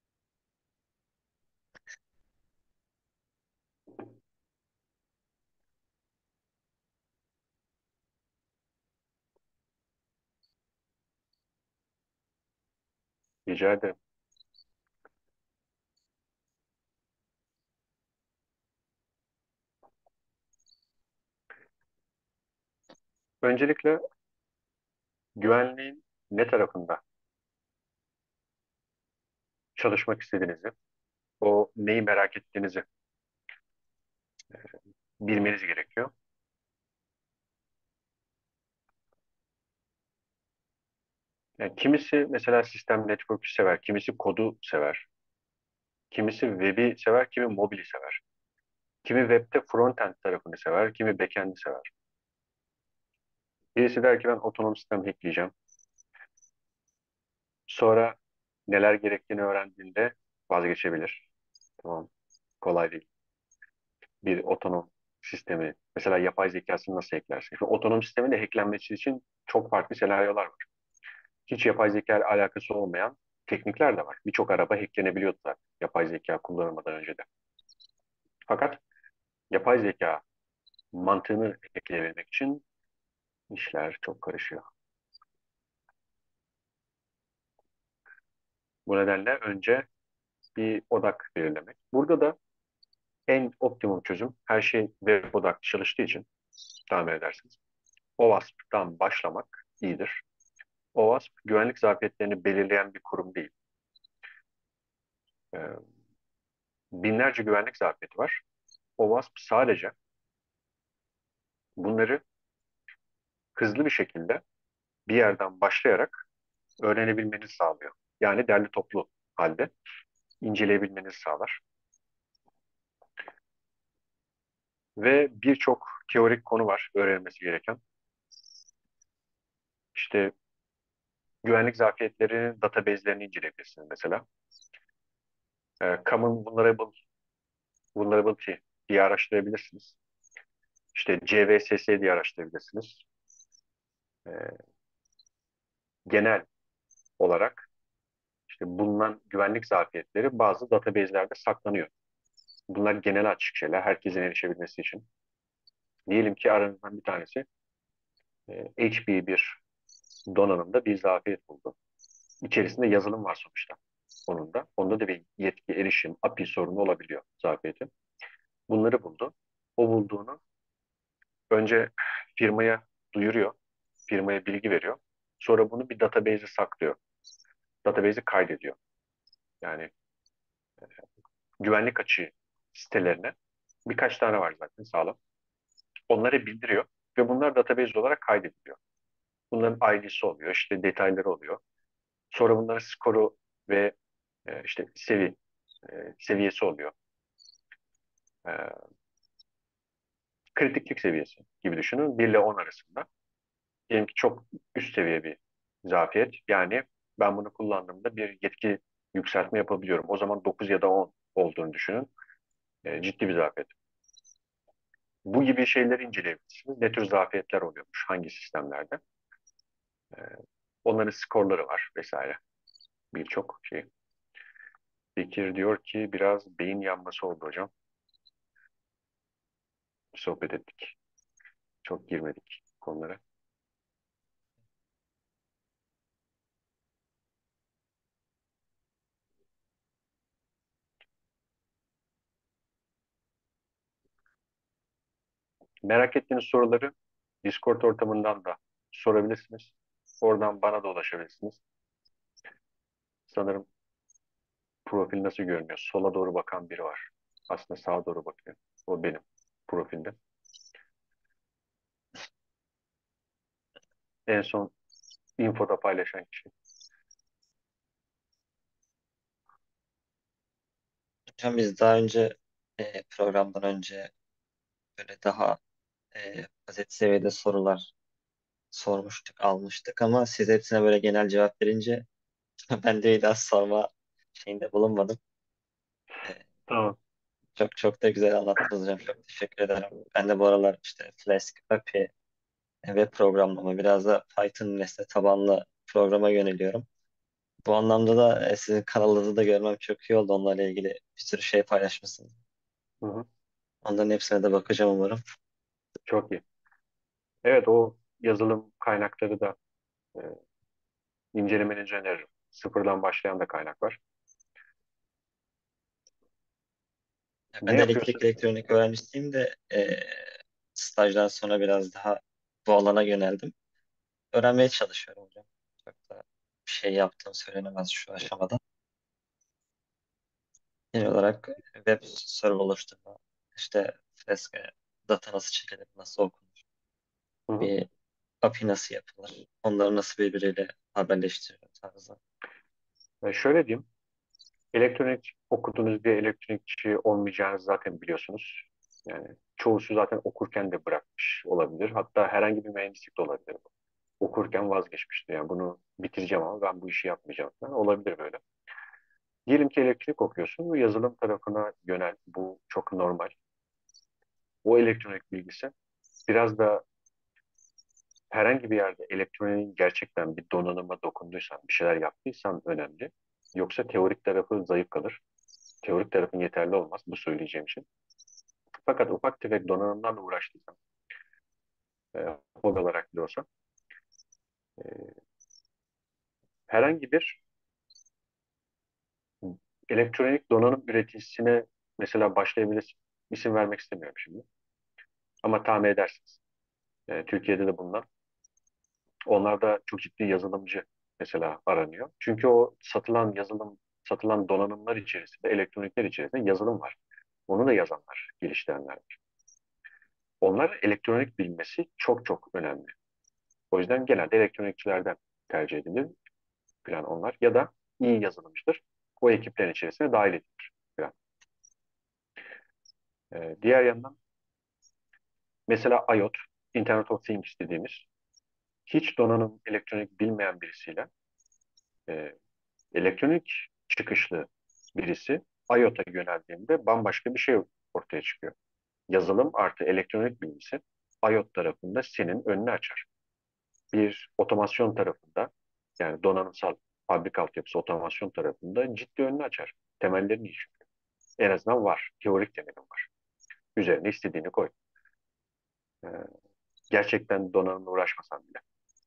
Rica ederim. Öncelikle güvenliğin ne tarafında çalışmak istediğinizi, o neyi merak ettiğinizi bilmeniz gerekiyor. Yani kimisi mesela sistem network'ü sever, kimisi kodu sever, kimisi web'i sever, kimi mobili sever. Kimi web'te frontend tarafını sever, kimi backend'i sever. Birisi der ki ben otonom sistem hackleyeceğim. Sonra neler gerektiğini öğrendiğinde vazgeçebilir. Tamam, kolay değil. Bir otonom sistemi, mesela yapay zekasını nasıl hacklersin? Şimdi otonom sistemin de hacklenmesi için çok farklı senaryolar var. hiç yapay zeka ile alakası olmayan teknikler de var. Birçok araba hacklenebiliyordu zaten yapay zeka kullanılmadan önce de. Fakat yapay zeka mantığını hackleyebilmek için işler çok karışıyor. Bu nedenle önce bir odak belirlemek. Burada da en optimum çözüm, her şey web odaklı çalıştığı için tahmin edersiniz, OWASP'tan başlamak iyidir. OWASP güvenlik zafiyetlerini belirleyen bir kurum değil. Ee, Binlerce güvenlik zafiyeti var. OWASP sadece bunları hızlı bir şekilde bir yerden başlayarak öğrenebilmenizi sağlıyor. Yani derli toplu halde inceleyebilmenizi sağlar. Ve birçok teorik konu var öğrenilmesi gereken. İşte güvenlik zafiyetlerinin database'lerini inceleyebilirsiniz mesela. Common Vulnerability diye araştırabilirsiniz. İşte CVSS diye araştırabilirsiniz. Ee, Genel olarak işte bulunan güvenlik zafiyetleri bazı database'lerde saklanıyor. Bunlar genel açık şeyler, herkesin erişebilmesi için. Diyelim ki aranızdan bir tanesi HP bir donanımda bir zafiyet buldu. İçerisinde yazılım var sonuçta onun da. Onda da bir yetki, erişim, API sorunu olabiliyor zafiyetin. Bunları buldu. O bulduğunu önce firmaya duyuruyor, firmaya bilgi veriyor. Sonra bunu bir database'e saklıyor. Database'e kaydediyor. Yani güvenlik açığı sitelerine birkaç tane var zaten sağlam. Onları bildiriyor ve bunlar database olarak kaydediliyor. Bunların ID'si oluyor, işte detayları oluyor. Sonra bunların skoru ve işte seviyesi oluyor. E, Kritiklik seviyesi gibi düşünün. 1 ile 10 arasında. Diyelim ki çok üst seviye bir zafiyet. Yani ben bunu kullandığımda bir yetki yükseltme yapabiliyorum. O zaman 9 ya da 10 olduğunu düşünün. Ciddi bir zafiyet. Bu gibi şeyleri inceleyebilirsiniz. Ne tür zafiyetler oluyormuş, hangi sistemlerde. E, Onların skorları var vesaire. Birçok şey. Bekir diyor ki biraz beyin yanması oldu hocam. Sohbet ettik. Çok girmedik konulara. Merak ettiğiniz soruları Discord ortamından da sorabilirsiniz. Oradan bana da ulaşabilirsiniz. Sanırım profil nasıl görünüyor? Sola doğru bakan biri var. Aslında sağa doğru bakıyor. O benim profilde. En son infoda paylaşan kişi. Hocam biz daha önce programdan önce böyle daha basit seviyede sorular sormuştuk, almıştık ama siz hepsine böyle genel cevap verince ben de bir daha sorma şeyinde bulunmadım. E, Tamam. Çok çok da güzel anlattınız hocam. Çok teşekkür ederim. Ben de bu aralar işte Flask, API, web programlama, biraz da Python nesne tabanlı programa yöneliyorum. Bu anlamda da sizin kanalınızı da görmem çok iyi oldu. Onlarla ilgili bir sürü şey paylaşmışsınız. Hı hı. Onların hepsine de bakacağım umarım. Çok iyi. Evet, o yazılım kaynakları da e, incelemenizi öneririm. Sıfırdan başlayan da kaynak var. Ne Ben elektrik yapıyorsun? elektronik öğrencisiyim de stajdan sonra biraz daha bu alana yöneldim. Öğrenmeye çalışıyorum hocam. Çok da bir şey yaptığım söylenemez şu aşamada. Genel olarak web server oluşturma, işte Fresco, data nasıl çekilir, nasıl okunur, Hı hı. bir API nasıl yapılır, onları nasıl birbiriyle haberleştiriyor tarzı. Şöyle diyeyim. Elektronik okudunuz diye elektronikçi olmayacağınızı zaten biliyorsunuz. Yani çoğusu zaten okurken de bırakmış olabilir. Hatta herhangi bir mühendislik de olabilir bu. Okurken vazgeçmiştir. Yani bunu bitireceğim ama ben bu işi yapmayacağım falan. Olabilir böyle. Diyelim ki elektrik okuyorsun ve yazılım tarafına yönel. Bu çok normal. O elektronik bilgisi biraz da herhangi bir yerde elektroniğin gerçekten bir donanıma dokunduysan, bir şeyler yaptıysan önemli. Yoksa teorik tarafı zayıf kalır. Teorik tarafın yeterli olmaz bu söyleyeceğim için. Fakat ufak tefek donanımlarla uğraştıysan, hobi olarak bile olsa, e, herhangi bir elektronik donanım üreticisine mesela başlayabilirsin. İsim vermek istemiyorum şimdi. Ama tahmin edersiniz. Türkiye'de de bulunan. Onlarda çok ciddi yazılımcı mesela aranıyor. Çünkü o satılan donanımlar içerisinde, elektronikler içerisinde yazılım var. Onu da yazanlar, geliştirenler var. Onlar elektronik bilmesi çok çok önemli. O yüzden genelde elektronikçilerden tercih edilir falan onlar. Ya da iyi yazılımcıdır. O ekiplerin içerisine dahil edilir falan. Diğer yandan mesela IoT, Internet of Things dediğimiz hiç donanım elektronik bilmeyen birisiyle e, elektronik çıkışlı birisi IoT'a yöneldiğinde bambaşka bir şey ortaya çıkıyor. Yazılım artı elektronik bilgisi IoT tarafında senin önünü açar. Bir otomasyon tarafında yani donanımsal fabrika altyapısı otomasyon tarafında ciddi önünü açar. Temellerini iyi çünkü. En azından var. Teorik temelin var. Üzerine istediğini koy. Ee, gerçekten donanımla uğraşmasan bile.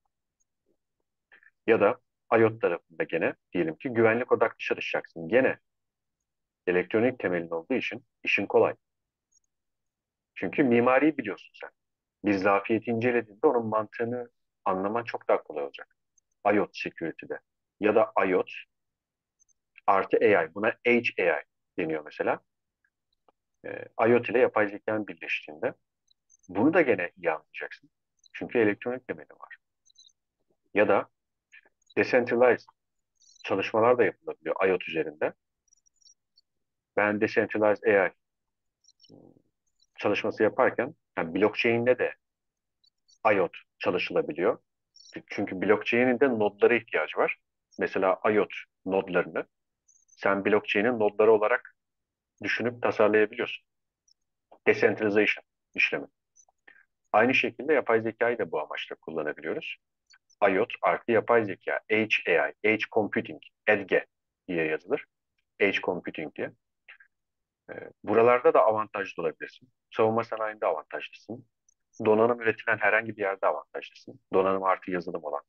Ya da IoT tarafında gene diyelim ki güvenlik odaklı çalışacaksın. Gene elektronik temelin olduğu için işin kolay. Çünkü mimariyi biliyorsun sen. Bir zafiyeti incelediğinde onun mantığını anlaman çok daha kolay olacak. IoT security'de. Ya da IoT artı AI. Buna Edge AI deniyor mesela. IoT ile yapay zekanın birleştiğinde bunu da gene iyi anlayacaksın. Çünkü elektronik temeli var. Ya da decentralized çalışmalar da yapılabiliyor IoT üzerinde. Ben decentralized AI çalışması yaparken yani blockchain'de de IoT çalışılabiliyor. Çünkü blockchain'in de nodlara ihtiyacı var. Mesela IoT nodlarını sen blockchain'in nodları olarak düşünüp tasarlayabiliyorsun. Decentralization işlemi. Aynı şekilde yapay zekayı da bu amaçla kullanabiliyoruz. IoT artı yapay zeka, Edge AI, Edge Computing, EDGE diye yazılır. Edge Computing diye. Buralarda da avantajlı olabilirsin. Savunma sanayinde avantajlısın. Donanım üretilen herhangi bir yerde avantajlısın. Donanım artı yazılım olan.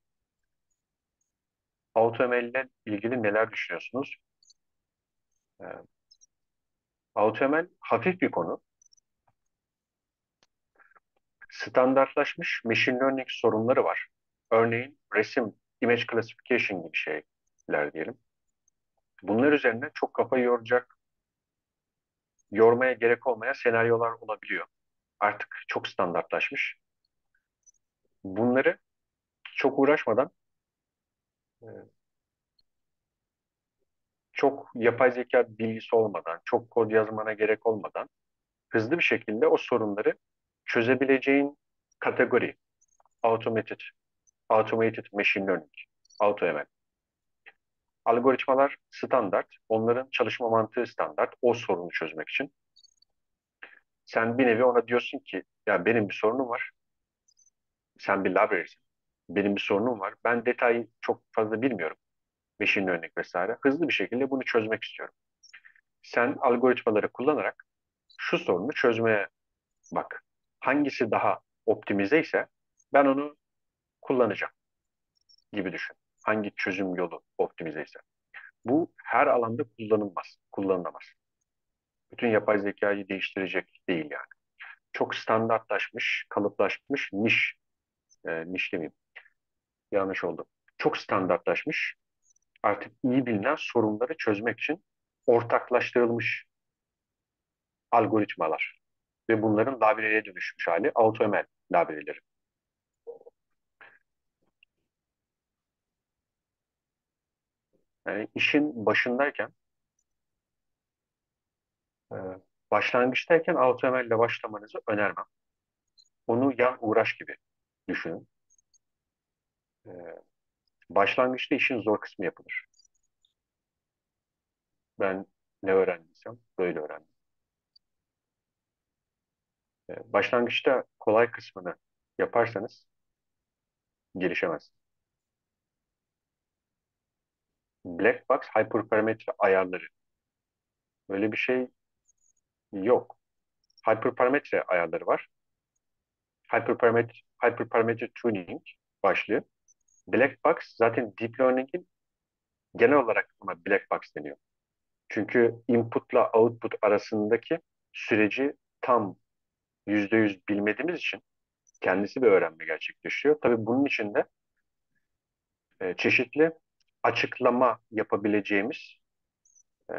AutoML ile ilgili neler düşünüyorsunuz? Ee, AutoML hafif bir konu. Standartlaşmış machine learning sorunları var. Örneğin resim, image classification gibi şeyler diyelim. Bunlar üzerine çok kafa yormaya gerek olmayan senaryolar olabiliyor. Artık çok standartlaşmış. Bunları çok uğraşmadan, e, çok yapay zeka bilgisi olmadan, çok kod yazmana gerek olmadan hızlı bir şekilde o sorunları çözebileceğin kategori automated, automated machine learning, AutoML. Algoritmalar standart, onların çalışma mantığı standart o sorunu çözmek için. Sen bir nevi ona diyorsun ki ya benim bir sorunum var. Sen bir library'sin. Benim bir sorunum var. Ben detayı çok fazla bilmiyorum. Machine learning vesaire. Hızlı bir şekilde bunu çözmek istiyorum. Sen algoritmaları kullanarak şu sorunu çözmeye bak. Hangisi daha optimize ise ben onu kullanacağım gibi düşün. Hangi çözüm yolu optimize ise. Bu her alanda kullanılamaz. Bütün yapay zekayı değiştirecek değil yani. Çok standartlaşmış, kalıplaşmış, niş demeyeyim, yanlış oldu. Çok standartlaşmış, artık iyi bilinen sorunları çözmek için ortaklaştırılmış algoritmalar ve bunların library'e dönüşmüş hali AutoML library'leri. Yani işin başındayken, e, başlangıçtayken AutoML ile başlamanızı önermem. Onu yan uğraş gibi düşünün. E, başlangıçta işin zor kısmı yapılır. Ben ne öğrendiysem böyle öğrendim. Başlangıçta kolay kısmını yaparsanız Gelişemezsin. Black box hyperparametre ayarları. Böyle bir şey yok. Hyperparametre ayarları var. Hyperparametre tuning başlığı. Black box zaten deep learning'in genel olarak buna black box deniyor. Çünkü inputla output arasındaki süreci tam %100 bilmediğimiz için kendisi bir öğrenme gerçekleşiyor. Tabii bunun için de çeşitli açıklama yapabileceğimiz e,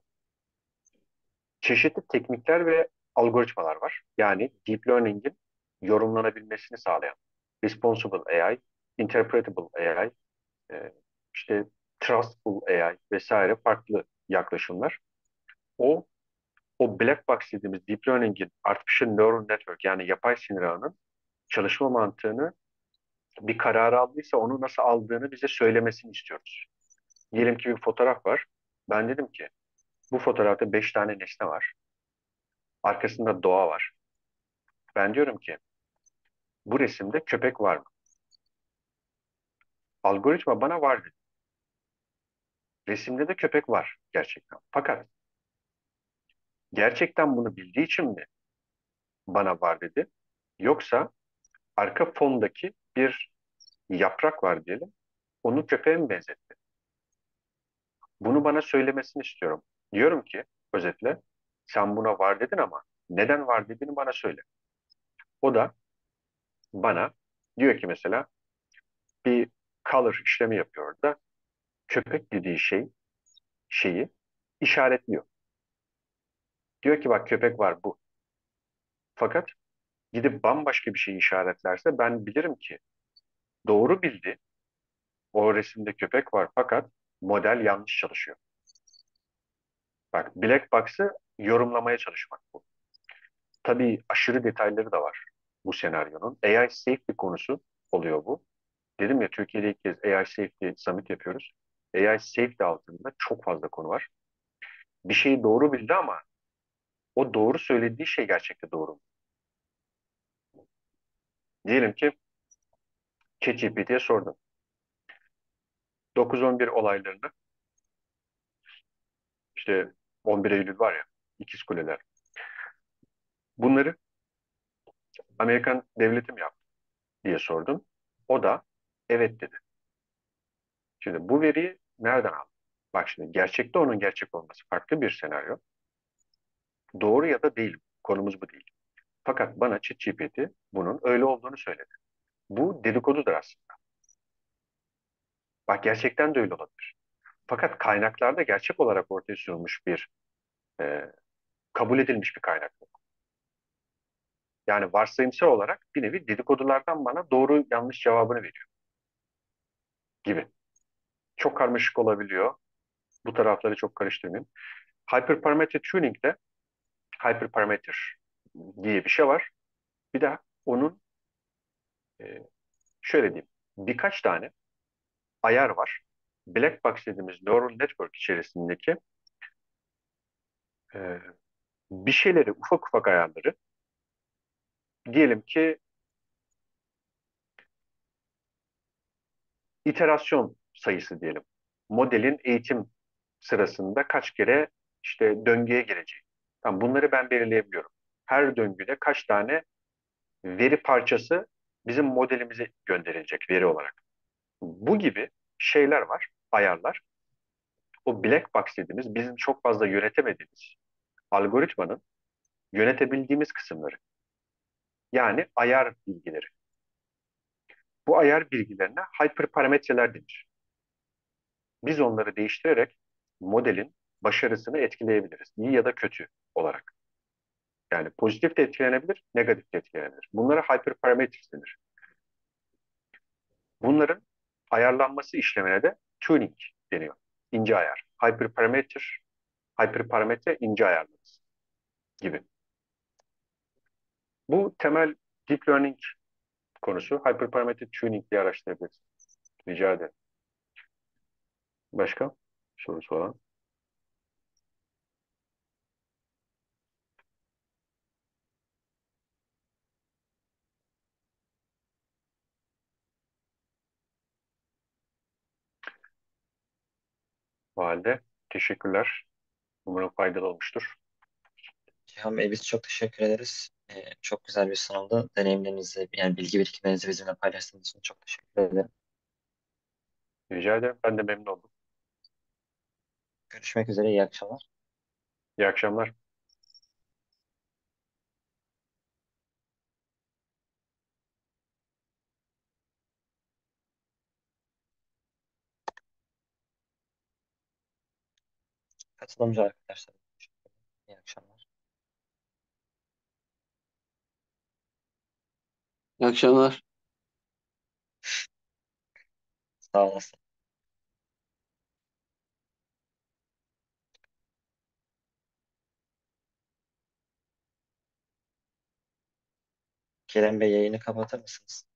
çeşitli teknikler ve algoritmalar var. Yani deep learning'in yorumlanabilmesini sağlayan responsible AI, interpretable AI, e, işte trustful AI vesaire farklı yaklaşımlar. O o black box dediğimiz deep learning'in artificial neural network yani yapay sinir ağının çalışma mantığını bir karar aldıysa onu nasıl aldığını bize söylemesini istiyoruz. Diyelim ki bir fotoğraf var. Ben dedim ki bu fotoğrafta 5 tane nesne var. Arkasında doğa var. Ben diyorum ki bu resimde köpek var mı? Algoritma bana var dedi. Resimde de köpek var gerçekten. Fakat gerçekten bunu bildiği için mi bana var dedi? Yoksa arka fondaki bir yaprak var diyelim. Onu köpeğe mi benzetti? Bunu bana söylemesini istiyorum. Diyorum ki özetle sen buna var dedin ama neden var dediğini bana söyle. O da bana diyor ki mesela bir color işlemi yapıyor da köpek dediği şeyi işaretliyor. Diyor ki bak köpek var bu. Fakat gidip bambaşka bir şey işaretlerse ben bilirim ki doğru bildi. O resimde köpek var fakat model yanlış çalışıyor. Bak black box'ı yorumlamaya çalışmak bu. Tabii aşırı detayları da var bu senaryonun. AI safety konusu oluyor bu. Dedim ya Türkiye'de ilk kez AI safety summit yapıyoruz. AI safety altında çok fazla konu var. Bir şeyi doğru bildi ama o doğru söylediği şey gerçekten doğru mu? Diyelim ki ChatGPT'ye sordum. 9-11 olaylarını işte 11 Eylül var ya ikiz kuleler. Bunları Amerikan devleti mi yaptı diye sordum. O da evet dedi. Şimdi bu veriyi nereden aldı? Bak şimdi gerçekte onun gerçek olması farklı bir senaryo. Doğru ya da değil. Konumuz bu değil. Fakat bana ChatGPT bunun öyle olduğunu söyledi. Bu dedikodudur aslında. Bak gerçekten de öyle olabilir. Fakat kaynaklarda gerçek olarak ortaya sunulmuş bir e, kabul edilmiş bir kaynak bu. Yani varsayımsal olarak bir nevi dedikodulardan bana doğru yanlış cevabını veriyor gibi. Çok karmaşık olabiliyor. Bu tarafları çok karıştırmayayım. Hyperparameter tuning'de hyperparameter diye bir şey var. Bir de onun e, şöyle diyeyim birkaç tane ayar var. Black box dediğimiz neural network içerisindeki e, bir şeyleri ufak ufak ayarları diyelim ki iterasyon sayısı diyelim. Modelin eğitim sırasında kaç kere işte döngüye gireceği. Tamam, bunları ben belirleyebiliyorum. Her döngüde kaç tane veri parçası bizim modelimize gönderilecek veri olarak. Bu gibi şeyler var, ayarlar. O black box dediğimiz bizim çok fazla yönetemediğimiz algoritmanın yönetebildiğimiz kısımları. Yani ayar bilgileri. Bu ayar bilgilerine hyperparametreler denir. Biz onları değiştirerek modelin başarısını etkileyebiliriz. İyi ya da kötü olarak. Yani pozitif de etkilenebilir, negatif de etkilenebilir. Bunlara hyperparameters denir. Bunların ayarlanması işlemine de tuning deniyor. İnce ayar. Hyperparametre ince ayarlaması gibi. Bu temel deep learning konusu. Hyperparametre tuning diye araştırabiliriz. Rica ederim. Başka sorusu olan? O halde teşekkürler. Umarım faydalı olmuştur. Cihan Bey biz çok teşekkür ederiz. Çok güzel bir sunumdu. Deneyimlerinizi yani bilgi birikimlerinizi bizimle paylaştığınız için çok teşekkür ederim. Rica ederim. Ben de memnun oldum. Görüşmek üzere, iyi akşamlar. İyi akşamlar. Katılımcı arkadaşlar. İyi akşamlar. İyi akşamlar. Sağ olasın. Kerem Bey yayını kapatır mısınız?